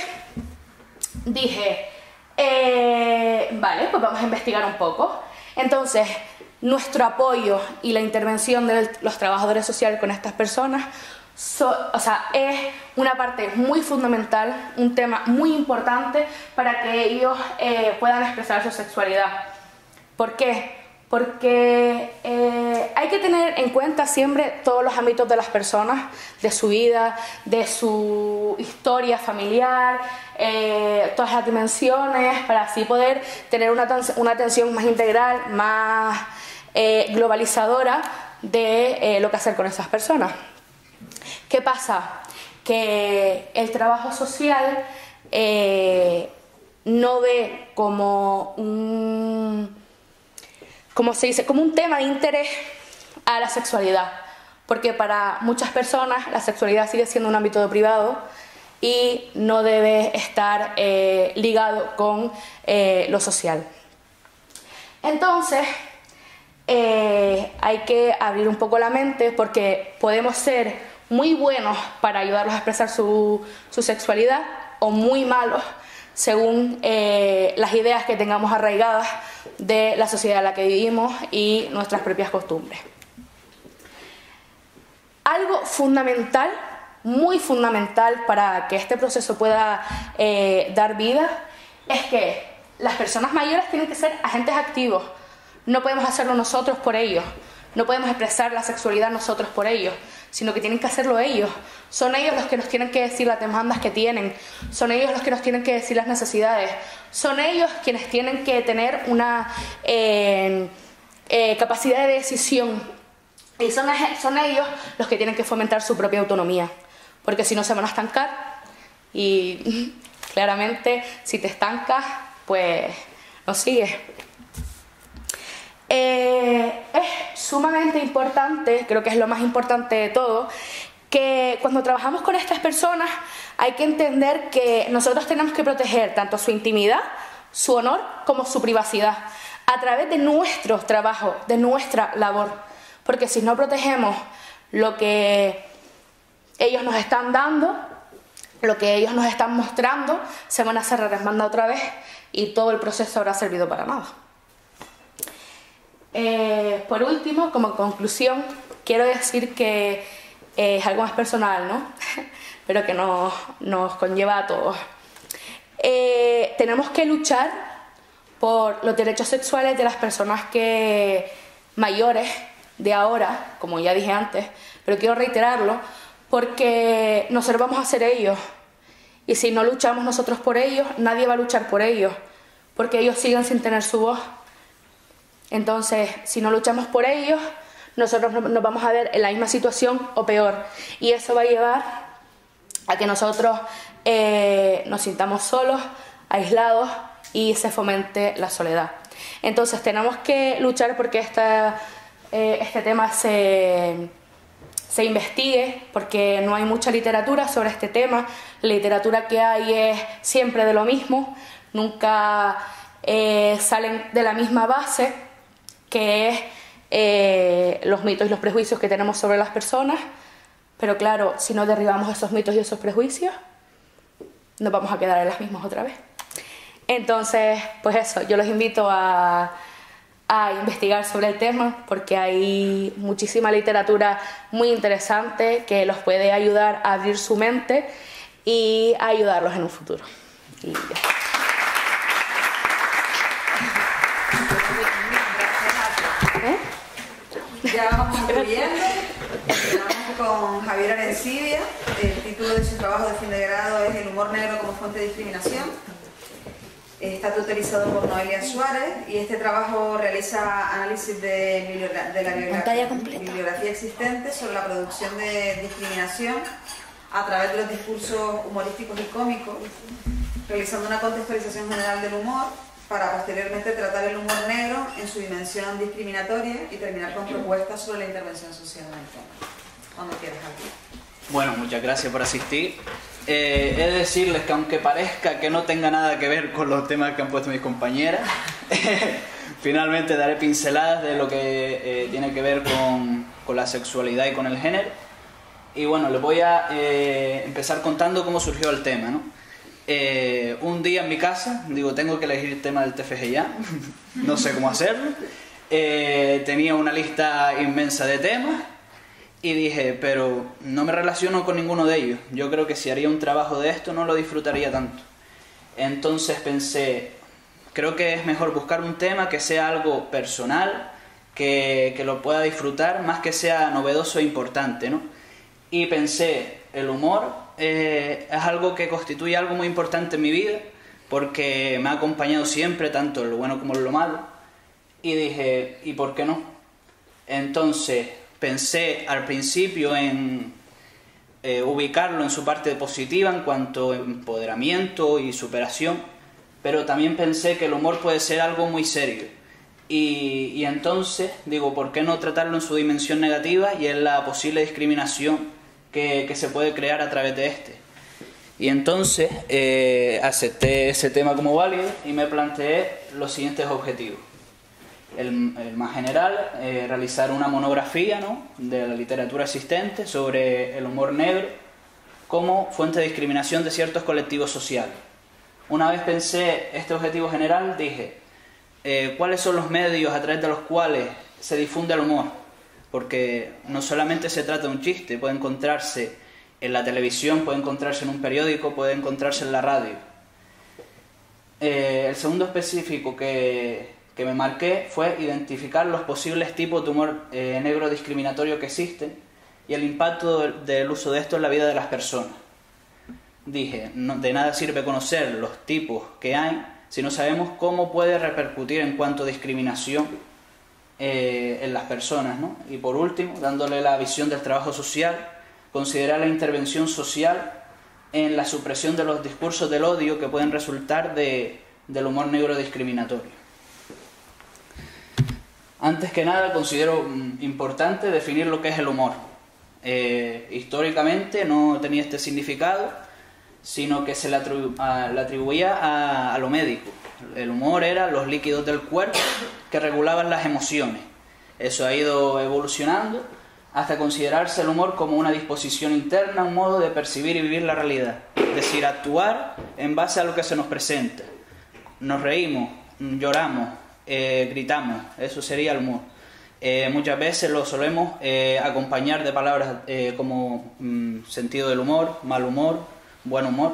dije, eh, vale, pues vamos a investigar un poco. Entonces, nuestro apoyo y la intervención de los trabajadores sociales con estas personas so, o sea, es una parte muy fundamental, un tema muy importante para que ellos eh, puedan expresar su sexualidad. ¿Por qué? Porque eh, hay que tener en cuenta siempre todos los ámbitos de las personas, de su vida, de su historia familiar, eh, todas las dimensiones, para así poder tener una, una atención más integral, más eh, globalizadora de eh, lo que hacer con esas personas. ¿Qué pasa? Que el trabajo social eh, no ve como un... como se dice, como un tema de interés a la sexualidad, porque para muchas personas la sexualidad sigue siendo un ámbito de privado y no debe estar eh, ligado con eh, lo social. Entonces, eh, hay que abrir un poco la mente, porque podemos ser muy buenos para ayudarlos a expresar su, su sexualidad, o muy malos según eh, las ideas que tengamos arraigadas de la sociedad en la que vivimos y nuestras propias costumbres. Algo fundamental, muy fundamental para que este proceso pueda eh, dar vida, es que las personas mayores tienen que ser agentes activos. No podemos hacerlo nosotros por ellos, no podemos expresar la sexualidad nosotros por ellos, sino que tienen que hacerlo ellos. Son ellos los que nos tienen que decir las demandas que tienen, son ellos los que nos tienen que decir las necesidades, son ellos quienes tienen que tener una eh, eh, capacidad de decisión, y son, son ellos los que tienen que fomentar su propia autonomía, porque si no se van a estancar, y claramente si te estancas, pues no sigues. Eh, es sumamente importante, creo que es lo más importante de todo, que cuando trabajamos con estas personas hay que entender que nosotros tenemos que proteger tanto su intimidad, su honor, como su privacidad, a través de nuestro trabajo, de nuestra labor, porque si no protegemos lo que ellos nos están dando, lo que ellos nos están mostrando, se van a cerrar en banda otra vez y todo el proceso habrá servido para nada. Eh, por último, como conclusión, quiero decir que eh, es algo más personal, ¿no? Pero que nos, nos conlleva a todos. Eh, tenemos que luchar por los derechos sexuales de las personas que mayores de ahora, como ya dije antes, pero quiero reiterarlo, porque nosotros vamos a ser ellos, y si no luchamos nosotros por ellos, nadie va a luchar por ellos, porque ellos siguen sin tener su voz. Entonces, si no luchamos por ellos, nosotros nos vamos a ver en la misma situación o peor. Y eso va a llevar a que nosotros eh, nos sintamos solos, aislados, y se fomente la soledad. Entonces, tenemos que luchar porque esta, eh, este tema se, se investigue, porque no hay mucha literatura sobre este tema. La literatura que hay es siempre de lo mismo, nunca eh, salen de la misma base, que es eh, los mitos y los prejuicios que tenemos sobre las personas. Pero claro, si no derribamos esos mitos y esos prejuicios, nos vamos a quedar en las mismas otra vez. Entonces, pues eso, yo los invito a, a investigar sobre el tema, porque hay muchísima literatura muy interesante que los puede ayudar a abrir su mente y a ayudarlos en un futuro. Y ya. Ya vamos concluyendo. Estamos con Javier Arencibia. El título de su trabajo de fin de grado es El humor negro como fuente de discriminación. Está tutorizado por Noelia Suárez, y este trabajo realiza análisis de, de la bibliografía, bibliografía existente sobre la producción de discriminación a través de los discursos humorísticos y cómicos, realizando una contextualización general del humor, para posteriormente tratar el humor negro en su dimensión discriminatoria y terminar con propuestas sobre la intervención social en el tema. Cuando quieras, Javier. Bueno, muchas gracias por asistir. Eh, he de decirles que aunque parezca que no tenga nada que ver con los temas que han puesto mis compañeras, finalmente daré pinceladas de lo que eh, tiene que ver con, con la sexualidad y con el género. Y bueno, les voy a eh, empezar contando cómo surgió el tema, ¿no? Eh, un día en mi casa, digo, tengo que elegir el tema del T F G ya, no sé cómo hacerlo, eh, tenía una lista inmensa de temas y dije, pero no me relaciono con ninguno de ellos. Yo creo que si haría un trabajo de esto no lo disfrutaría tanto. Entonces pensé, creo que es mejor buscar un tema que sea algo personal, que, que lo pueda disfrutar, más que sea novedoso e importante, ¿no? Y pensé, el humor eh, es algo que constituye algo muy importante en mi vida, porque me ha acompañado siempre, tanto en lo bueno como en lo malo. Y dije, ¿y por qué no? Entonces pensé al principio en eh, ubicarlo en su parte positiva en cuanto a empoderamiento y superación, pero también pensé que el humor puede ser algo muy serio. Y, y entonces digo, ¿por qué no tratarlo en su dimensión negativa y en la posible discriminación que, que se puede crear a través de este? Y entonces eh, acepté ese tema como válido y me planteé los siguientes objetivos. El, el más general, eh, realizar una monografía, ¿no?, de la literatura existente sobre el humor negro como fuente de discriminación de ciertos colectivos sociales. Una vez pensé este objetivo general, dije, eh, ¿cuáles son los medios a través de los cuales se difunde el humor? Porque no solamente se trata de un chiste, puede encontrarse en la televisión, puede encontrarse en un periódico, puede encontrarse en la radio. Eh, el segundo específico que, que me marqué fue identificar los posibles tipos de humor eh, negro discriminatorio que existen y el impacto del, del uso de esto en la vida de las personas. Dije, no, de nada sirve conocer los tipos que hay si no sabemos cómo puede repercutir en cuanto a discriminación eh, en las personas, ¿no? Y por último, dándole la visión del trabajo social, considerar la intervención social en la supresión de los discursos del odio que pueden resultar de, del humor negro discriminatorio. Antes que nada, considero importante definir lo que es el humor. Eh, históricamente no tenía este significado, sino que se le, atribu a, le atribuía a, a lo médico. El humor era los líquidos del cuerpo que regulaban las emociones. Eso ha ido evolucionando hasta considerarse el humor como una disposición interna, un modo de percibir y vivir la realidad. Es decir, actuar en base a lo que se nos presenta. Nos reímos, lloramos, eh, gritamos, eso sería el humor. Eh, muchas veces lo solemos eh, acompañar de palabras eh, como mm, sentido del humor, mal humor, buen humor.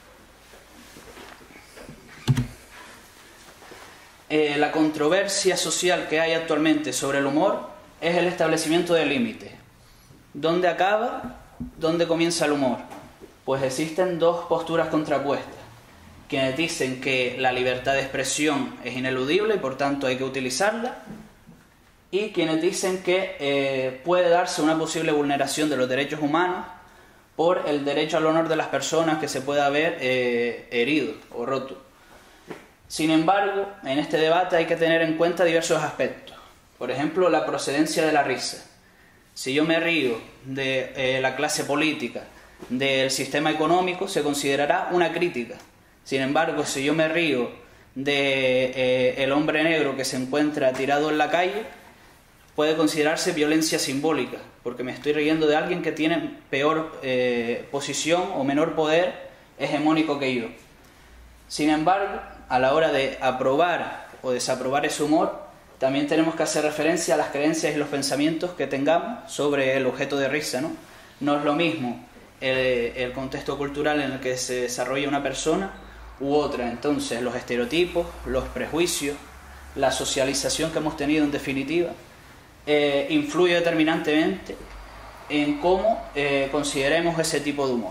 Eh, la controversia social que hay actualmente sobre el humor es el establecimiento de límites. ¿Dónde acaba? ¿Dónde comienza el humor? Pues existen dos posturas contrapuestas. Quienes dicen que la libertad de expresión es ineludible y por tanto hay que utilizarla, y quienes dicen que eh, puede darse una posible vulneración de los derechos humanos por el derecho al honor de las personas que se pueda ver eh, herido o roto. Sin embargo, en este debate hay que tener en cuenta diversos aspectos. Por ejemplo, la procedencia de la risa. Si yo me río de eh, la clase política, del sistema económico, se considerará una crítica. Sin embargo, si yo me río de eh, el hombre negro que se encuentra tirado en la calle, puede considerarse violencia simbólica, porque me estoy riendo de alguien que tiene peor eh, posición o menor poder hegemónico que yo. Sin embargo, a la hora de aprobar o desaprobar ese humor, también tenemos que hacer referencia a las creencias y los pensamientos que tengamos sobre el objeto de risa, ¿no? No es lo mismo el, el contexto cultural en el que se desarrolla una persona u otra. Entonces, los estereotipos, los prejuicios, la socialización que hemos tenido en definitiva, eh, influye determinantemente en cómo eh, consideremos ese tipo de humor.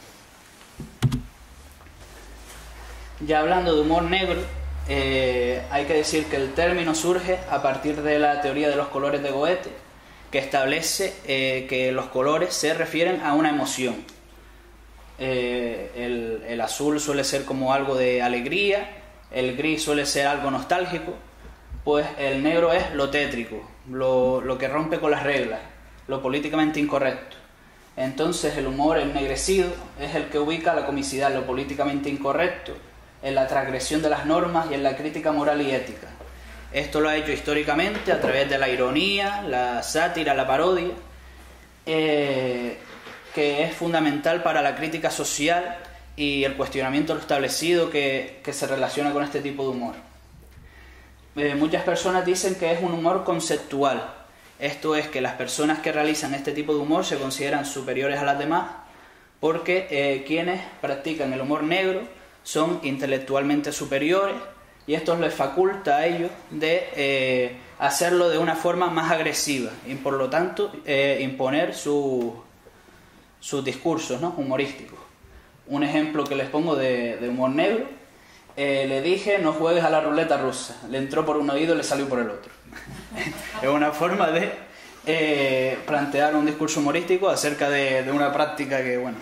Ya hablando de humor negro, eh, hay que decir que el término surge a partir de la teoría de los colores de Goethe, que establece eh, que los colores se refieren a una emoción. Eh, el, el azul suele ser como algo de alegría, el gris suele ser algo nostálgico, pues el negro es lo tétrico, lo, lo que rompe con las reglas, lo políticamente incorrecto. Entonces el humor ennegrecido es el que ubica la comicidad, lo políticamente incorrecto, en la transgresión de las normas y en la crítica moral y ética. Esto lo ha hecho históricamente a través de la ironía, la sátira, la parodia, eh, que es fundamental para la crítica social y el cuestionamiento de lo establecido que, que se relaciona con este tipo de humor. eh, muchas personas dicen que es un humor conceptual. Esto es que las personas que realizan este tipo de humor se consideran superiores a las demás porque eh, quienes practican el humor negro son intelectualmente superiores y esto les faculta a ellos de eh, hacerlo de una forma más agresiva y por lo tanto eh, imponer su, sus discursos, ¿no?, humorísticos. Un ejemplo que les pongo de, de humor negro, eh, le dije no juegues a la ruleta rusa, le entró por un oído y le salió por el otro. Es una forma de eh, plantear un discurso humorístico acerca de, de una práctica que, bueno...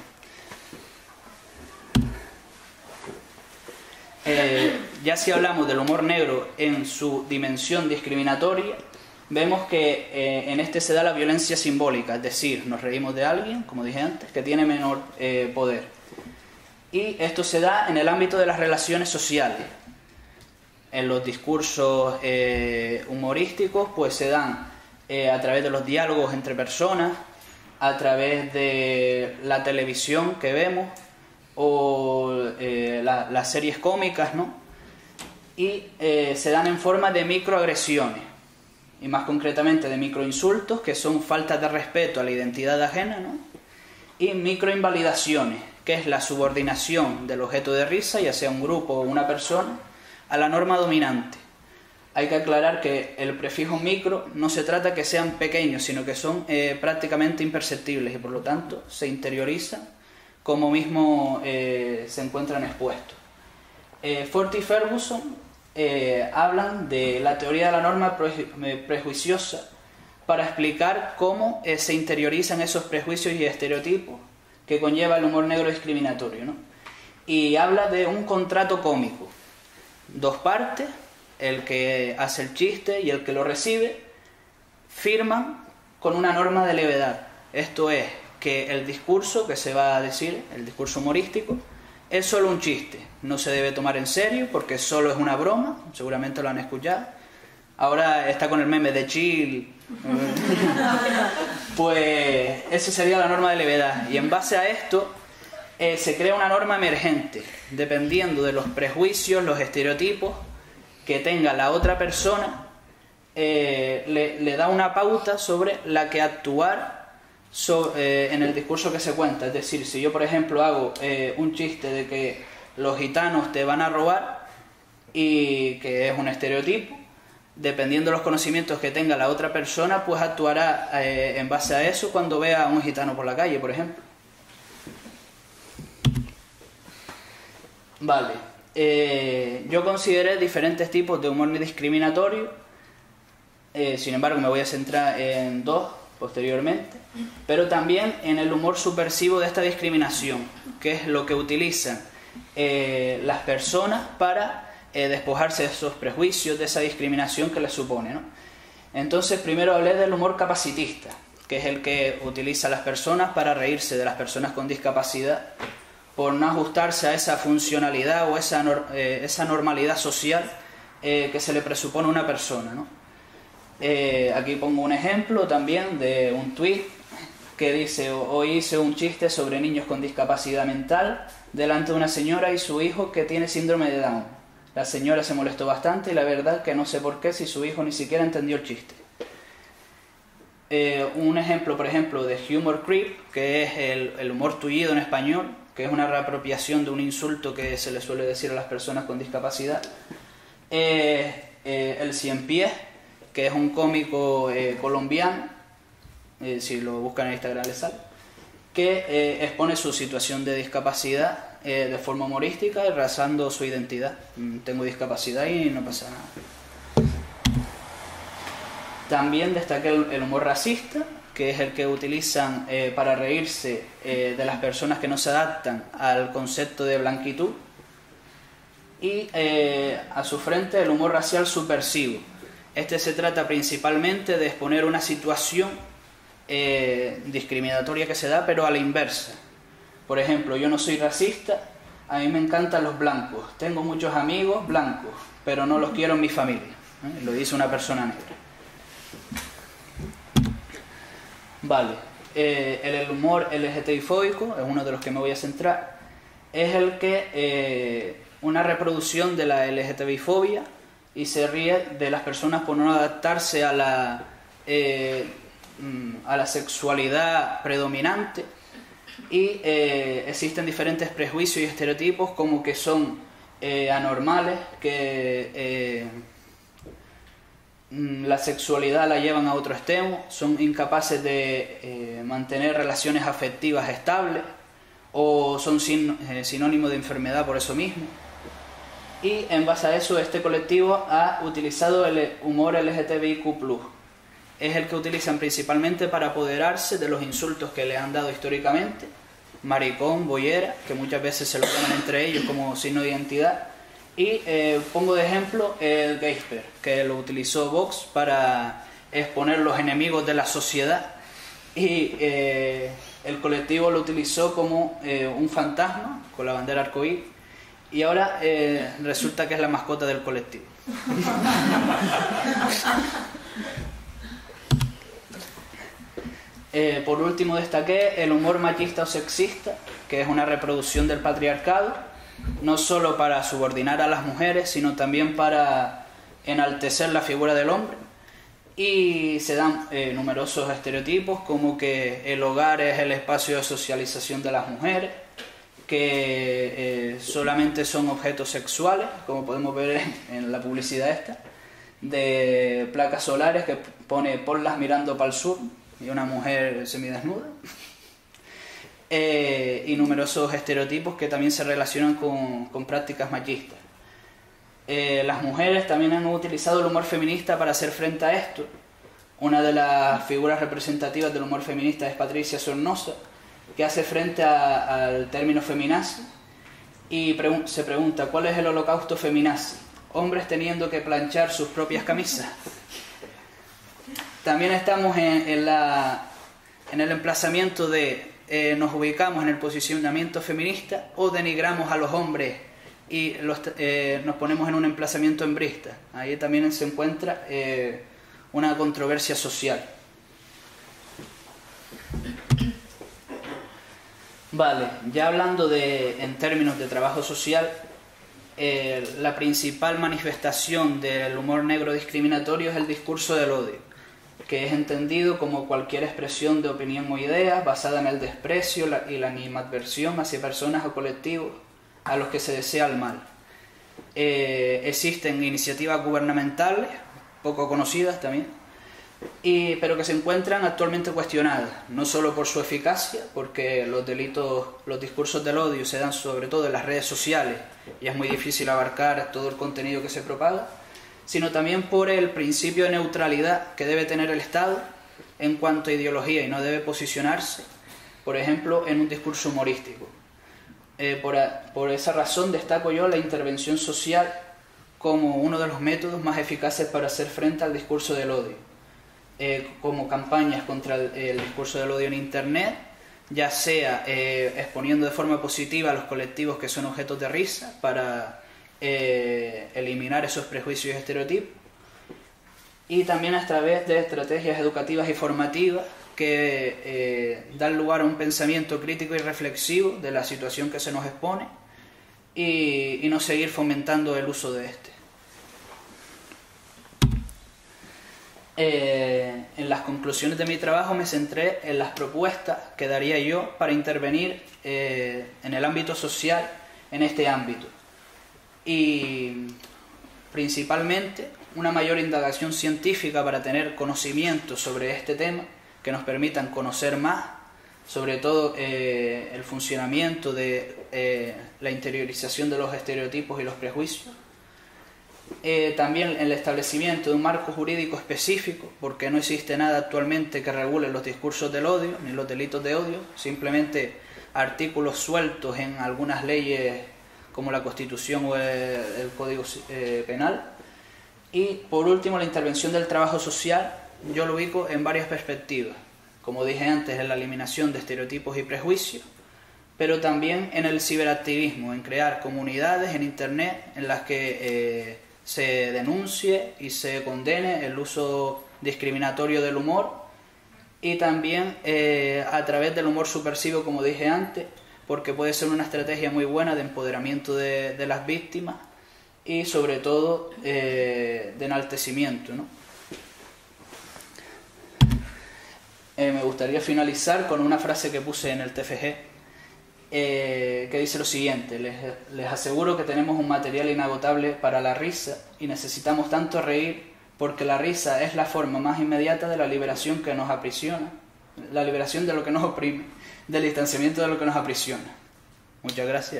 Eh, ya si hablamos del humor negro en su dimensión discriminatoria, vemos que eh, en este se da la violencia simbólica, es decir, nos reímos de alguien, como dije antes, que tiene menor eh, poder. Y esto se da en el ámbito de las relaciones sociales. En los discursos eh, humorísticos pues se dan eh, a través de los diálogos entre personas, a través de la televisión que vemos o eh, la, las series cómicas, ¿no? Y eh, se dan en forma de microagresiones y más concretamente de microinsultos, que son faltas de respeto a la identidad ajena, ¿no? Y microinvalidaciones, que es la subordinación del objeto de risa, ya sea un grupo o una persona, a la norma dominante. Hay que aclarar que el prefijo micro no se trata que sean pequeños, sino que son eh, prácticamente imperceptibles y por lo tanto se interiorizan como mismo eh, se encuentran expuestos. Eh, Forte y Ferguson eh, hablan de la teoría de la norma preju prejuiciosa para explicar cómo eh, se interiorizan esos prejuicios y estereotipos que conlleva el humor negro discriminatorio, ¿no? Y habla de un contrato cómico. Dos partes, el que hace el chiste y el que lo recibe, firman con una norma de levedad. Esto es, que el discurso que se va a decir, el discurso humorístico, es solo un chiste. No se debe tomar en serio porque solo es una broma, seguramente lo han escuchado. Ahora está con el meme de chill. Pues esa sería la norma de levedad. Y en base a esto eh, se crea una norma emergente, dependiendo de los prejuicios, los estereotipos que tenga la otra persona, eh, le, le da una pauta sobre la que actuar so, eh, en el discurso que se cuenta. Es decir, si yo por ejemplo hago eh, un chiste de que los gitanos te van a robar, y que es un estereotipo, dependiendo de los conocimientos que tenga la otra persona, pues actuará eh, en base a eso cuando vea a un gitano por la calle, por ejemplo. Vale. Eh, yo consideré diferentes tipos de humor discriminatorio, eh, sin embargo me voy a centrar en dos posteriormente, pero también en el humor subversivo de esta discriminación, que es lo que utilizan eh, las personas para eh, despojarse de esos prejuicios, de esa discriminación que les supone, ¿no? Entonces primero hablé del humor capacitista, que es el que utiliza las personas para reírse de las personas con discapacidad, por no ajustarse a esa funcionalidad o esa, nor eh, esa normalidad social eh, que se le presupone a una persona, ¿no? Eh, aquí pongo un ejemplo también de un tuit que dice: hoy hice un chiste sobre niños con discapacidad mental delante de una señora y su hijo que tiene síndrome de Down. La señora se molestó bastante y la verdad que no sé por qué, si su hijo ni siquiera entendió el chiste. Eh, un ejemplo, por ejemplo, de humor creep, que es el, el humor tullido en español, que es una reapropiación de un insulto que se le suele decir a las personas con discapacidad. Eh, eh, el Cien Pies, que es un cómico eh, colombiano, eh, si lo buscan en Instagram les sale, que eh, expone su situación de discapacidad eh, de forma humorística y rasando su identidad. Tengo discapacidad y no pasa nada. También destaqué el, el humor racista, que es el que utilizan eh, para reírse eh, de las personas que no se adaptan al concepto de blanquitud. Y eh, a su frente el humor racial subversivo. Este se trata principalmente de exponer una situación eh, discriminatoria que se da, pero a la inversa. Por ejemplo, yo no soy racista, a mí me encantan los blancos. Tengo muchos amigos blancos, pero no los quiero en mi familia. ¿eh? Lo dice una persona negra. Vale, eh, el humor L G T B-fóbico es uno de los que me voy a centrar. Es el que, eh, una reproducción de la L G T B-fobia, y se ríe de las personas por no adaptarse a la, eh, a la sexualidad predominante. Y eh, existen diferentes prejuicios y estereotipos como que son eh, anormales, que eh, la sexualidad la llevan a otro extremo, son incapaces de eh, mantener relaciones afectivas estables o son sin, eh, sinónimo de enfermedad por eso mismo. Y en base a eso este colectivo ha utilizado el humor L G T B I Q plus. Es el que utilizan principalmente para apoderarse de los insultos que le han dado históricamente, maricón, boyera, que muchas veces se lo ponen entre ellos como signo de identidad. Y eh, pongo de ejemplo el Gaysper, que lo utilizó Vox para exponer los enemigos de la sociedad, y eh, el colectivo lo utilizó como eh, un fantasma con la bandera arcoíris, y ahora eh, resulta que es la mascota del colectivo. Eh, por último destaqué el humor machista o sexista, que es una reproducción del patriarcado, no solo para subordinar a las mujeres, sino también para enaltecer la figura del hombre. Y se dan eh, numerosos estereotipos, como que el hogar es el espacio de socialización de las mujeres, que eh, solamente son objetos sexuales, como podemos ver en, en la publicidad esta, de placas solares que pone ponlas mirando para el sur, y una mujer semidesnuda. Eh, y numerosos estereotipos que también se relacionan con, con prácticas machistas. Eh, las mujeres también han utilizado el humor feminista para hacer frente a esto. Una de las figuras representativas del humor feminista es Patricia Sornosa, que hace frente a, al término feminazi y pregun- se pregunta: ¿cuál es el holocausto feminazi? Hombres teniendo que planchar sus propias camisas. También estamos en, en, la, en el emplazamiento de eh, nos ubicamos en el posicionamiento feminista o denigramos a los hombres y los, eh, nos ponemos en un emplazamiento hembrista. Ahí también se encuentra eh, una controversia social. Vale, ya hablando de, en términos de trabajo social, eh, la principal manifestación del humor negro discriminatorio es el discurso del odio, que es entendido como cualquier expresión de opinión o idea basada en el desprecio y la animadversión hacia personas o colectivos a los que se desea el mal. Eh, existen iniciativas gubernamentales, poco conocidas también, y, pero que se encuentran actualmente cuestionadas, no solo por su eficacia, porque los delitos, los discursos del odio se dan sobre todo en las redes sociales y es muy difícil abarcar todo el contenido que se propaga, sino también por el principio de neutralidad que debe tener el Estado en cuanto a ideología y no debe posicionarse, por ejemplo, en un discurso humorístico. Eh, por, a, por esa razón destaco yo la intervención social como uno de los métodos más eficaces para hacer frente al discurso del odio, eh, como campañas contra el, el discurso del odio en Internet, ya sea eh, exponiendo de forma positiva a los colectivos que son objetos de risa para Eh, eliminar esos prejuicios y estereotipos, y también a través de estrategias educativas y formativas que eh, dan lugar a un pensamiento crítico y reflexivo de la situación que se nos expone y, y no seguir fomentando el uso de este. Eh, en las conclusiones de mi trabajo me centré en las propuestas que daría yo para intervenir eh, en el ámbito social en este ámbito. Y principalmente una mayor indagación científica para tener conocimiento sobre este tema que nos permitan conocer más, sobre todo eh, el funcionamiento de eh, la interiorización de los estereotipos y los prejuicios. Eh, también el establecimiento de un marco jurídico específico, porque no existe nada actualmente que regule los discursos del odio ni los delitos de odio, simplemente artículos sueltos en algunas leyes como la Constitución o el, el Código eh, Penal. Y por último, la intervención del trabajo social, yo lo ubico en varias perspectivas. Como dije antes, en la eliminación de estereotipos y prejuicios, pero también en el ciberactivismo, en crear comunidades en Internet en las que eh, se denuncie y se condene el uso discriminatorio del humor, y también eh, a través del humor subversivo, como dije antes, porque puede ser una estrategia muy buena de empoderamiento de, de las víctimas y sobre todo eh, de enaltecimiento, ¿no? Eh, me gustaría finalizar con una frase que puse en el T F G, eh, que dice lo siguiente: les, les aseguro que tenemos un material inagotable para la risa y necesitamos tanto reír porque la risa es la forma más inmediata de la liberación que nos aprisiona, la liberación de lo que nos oprime, del distanciamiento de lo que nos aprisiona. Muchas gracias.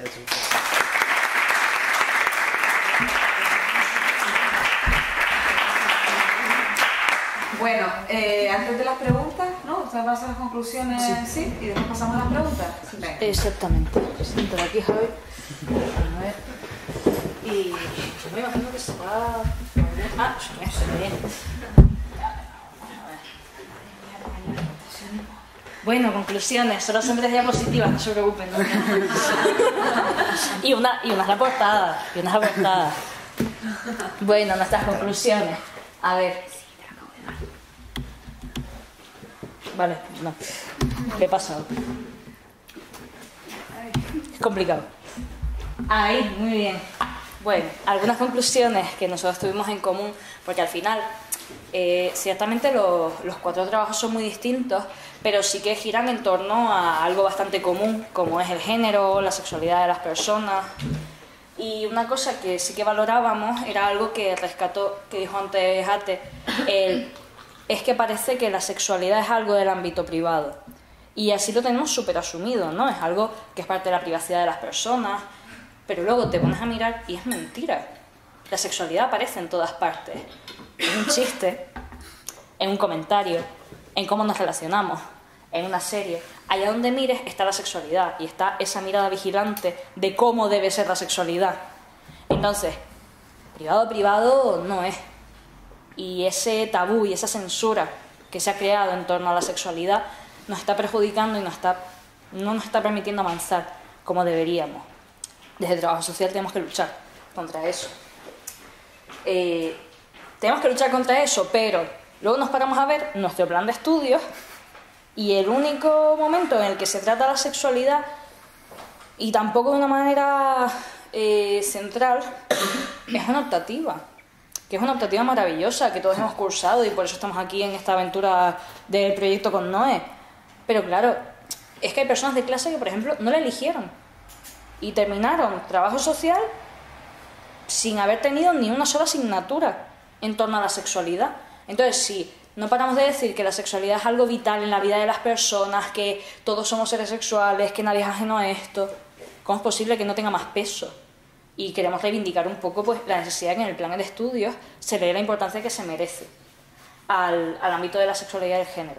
Bueno, eh, antes de las preguntas, ¿no? Ustedes van a hacer las conclusiones, sí, ¿sí? Y después pasamos a las preguntas. Venga. Exactamente. Siéntate aquí, Javi. A ver. Y yo me imagino que se va... Ah, se ve bien. Bueno, conclusiones. Solo son tres diapositivas, no se preocupen. ¿No? y, una, y una es la portada. Y una es la portada. Bueno, nuestras conclusiones. A ver... Vale, no. ¿Qué pasa? Es complicado. Ahí, muy bien. Bueno, algunas conclusiones que nosotros tuvimos en común, porque al final, eh, ciertamente los, los cuatro trabajos son muy distintos, pero sí que giran en torno a algo bastante común, como es el género, la sexualidad de las personas. Y una cosa que sí que valorábamos era algo que rescató, que dijo antes Ate, el... es que parece que la sexualidad es algo del ámbito privado. Y así lo tenemos súper asumido, ¿no? Es algo que es parte de la privacidad de las personas, pero luego te pones a mirar y es mentira. La sexualidad aparece en todas partes. En un chiste, en un comentario, en cómo nos relacionamos, en una serie. Allá donde mires está la sexualidad y está esa mirada vigilante de cómo debe ser la sexualidad. Entonces, privado, privado no es. Y ese tabú y esa censura que se ha creado en torno a la sexualidad nos está perjudicando y nos está, no nos está permitiendo avanzar como deberíamos. Desde el trabajo social tenemos que luchar contra eso. Eh, tenemos que luchar contra eso, pero luego nos paramos a ver nuestro plan de estudios y el único momento en el que se trata la sexualidad, y tampoco de una manera eh, central, es una optativa. Que es una optativa maravillosa, que todos hemos cursado y por eso estamos aquí en esta aventura del proyecto con Noé. Pero claro, es que hay personas de clase que, por ejemplo, no la eligieron y terminaron trabajo social sin haber tenido ni una sola asignatura en torno a la sexualidad. Entonces, si no paramos de decir que la sexualidad es algo vital en la vida de las personas, que todos somos seres sexuales, que nadie es ajeno a esto, ¿cómo es posible que no tenga más peso? Y queremos reivindicar un poco pues, la necesidad de que en el plan de estudios se le dé la importancia que se merece al, al ámbito de la sexualidad y del género.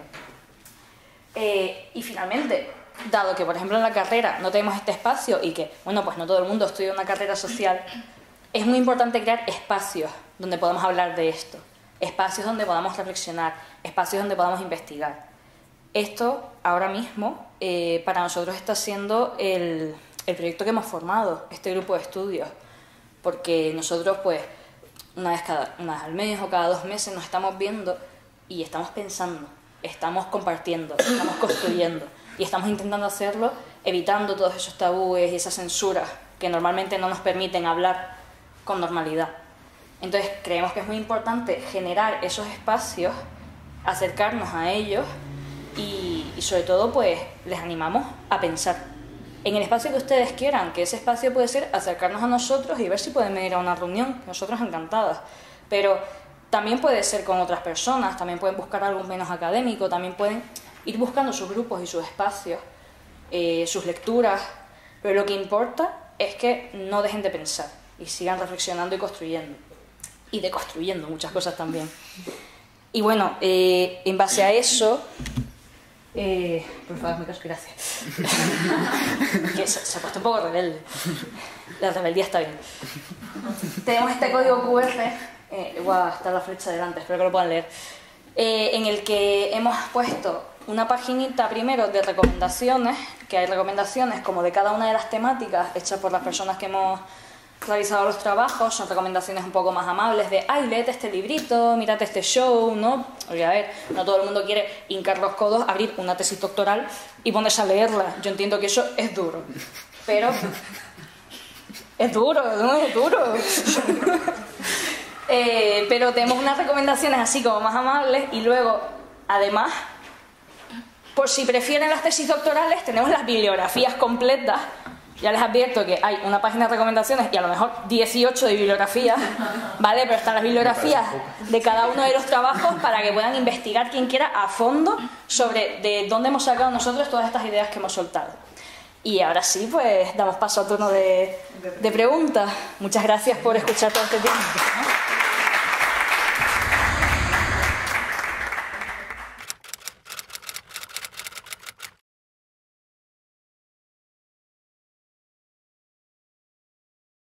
Eh, y finalmente, dado que, por ejemplo, en la carrera no tenemos este espacio y que, bueno, pues no todo el mundo estudia una carrera social, es muy importante crear espacios donde podamos hablar de esto, espacios donde podamos reflexionar, espacios donde podamos investigar. Esto, ahora mismo, eh, para nosotros está siendo el... el proyecto que hemos formado, este grupo de estudios, porque nosotros pues una vez, cada, una vez al mes o cada dos meses nos estamos viendo y estamos pensando, estamos compartiendo, estamos construyendo y estamos intentando hacerlo evitando todos esos tabúes y esas censuras que normalmente no nos permiten hablar con normalidad. Entonces creemos que es muy importante generar esos espacios, acercarnos a ellos y, y sobre todo pues les animamos a pensar en el espacio que ustedes quieran, que ese espacio puede ser acercarnos a nosotros y ver si pueden venir a una reunión, nosotros encantadas, pero también puede ser con otras personas, también pueden buscar algo menos académico, también pueden ir buscando sus grupos y sus espacios, eh, sus lecturas, pero lo que importa es que no dejen de pensar y sigan reflexionando y construyendo, y deconstruyendo muchas cosas también. Y bueno, eh, en base a eso... Eh, por favor, me caso, gracias. que se, se ha puesto un poco rebelde. La rebeldía está bien. Tenemos este código cu erre, eh, wow, está la flecha delante, espero que lo puedan leer, eh, en el que hemos puesto una paginita primero de recomendaciones, que hay recomendaciones como de cada una de las temáticas hechas por las personas que hemos realizado los trabajos. Son recomendaciones un poco más amables de ay, léete este librito, mírate este show, ¿no? Oye, a ver, no todo el mundo quiere hincar los codos, abrir una tesis doctoral y ponerse a leerla. Yo entiendo que eso es duro, pero Es duro, no es duro. eh, pero tenemos unas recomendaciones así como más amables y luego, además, por si prefieren las tesis doctorales, tenemos las bibliografías completas. Ya les advierto que hay una página de recomendaciones y a lo mejor dieciocho de bibliografías, ¿vale? Pero están las bibliografías de cada uno de los trabajos para que puedan investigar quien quiera a fondo sobre de dónde hemos sacado nosotros todas estas ideas que hemos soltado. Y ahora sí, pues damos paso al turno de, de preguntas. Muchas gracias por escuchar todo este tiempo.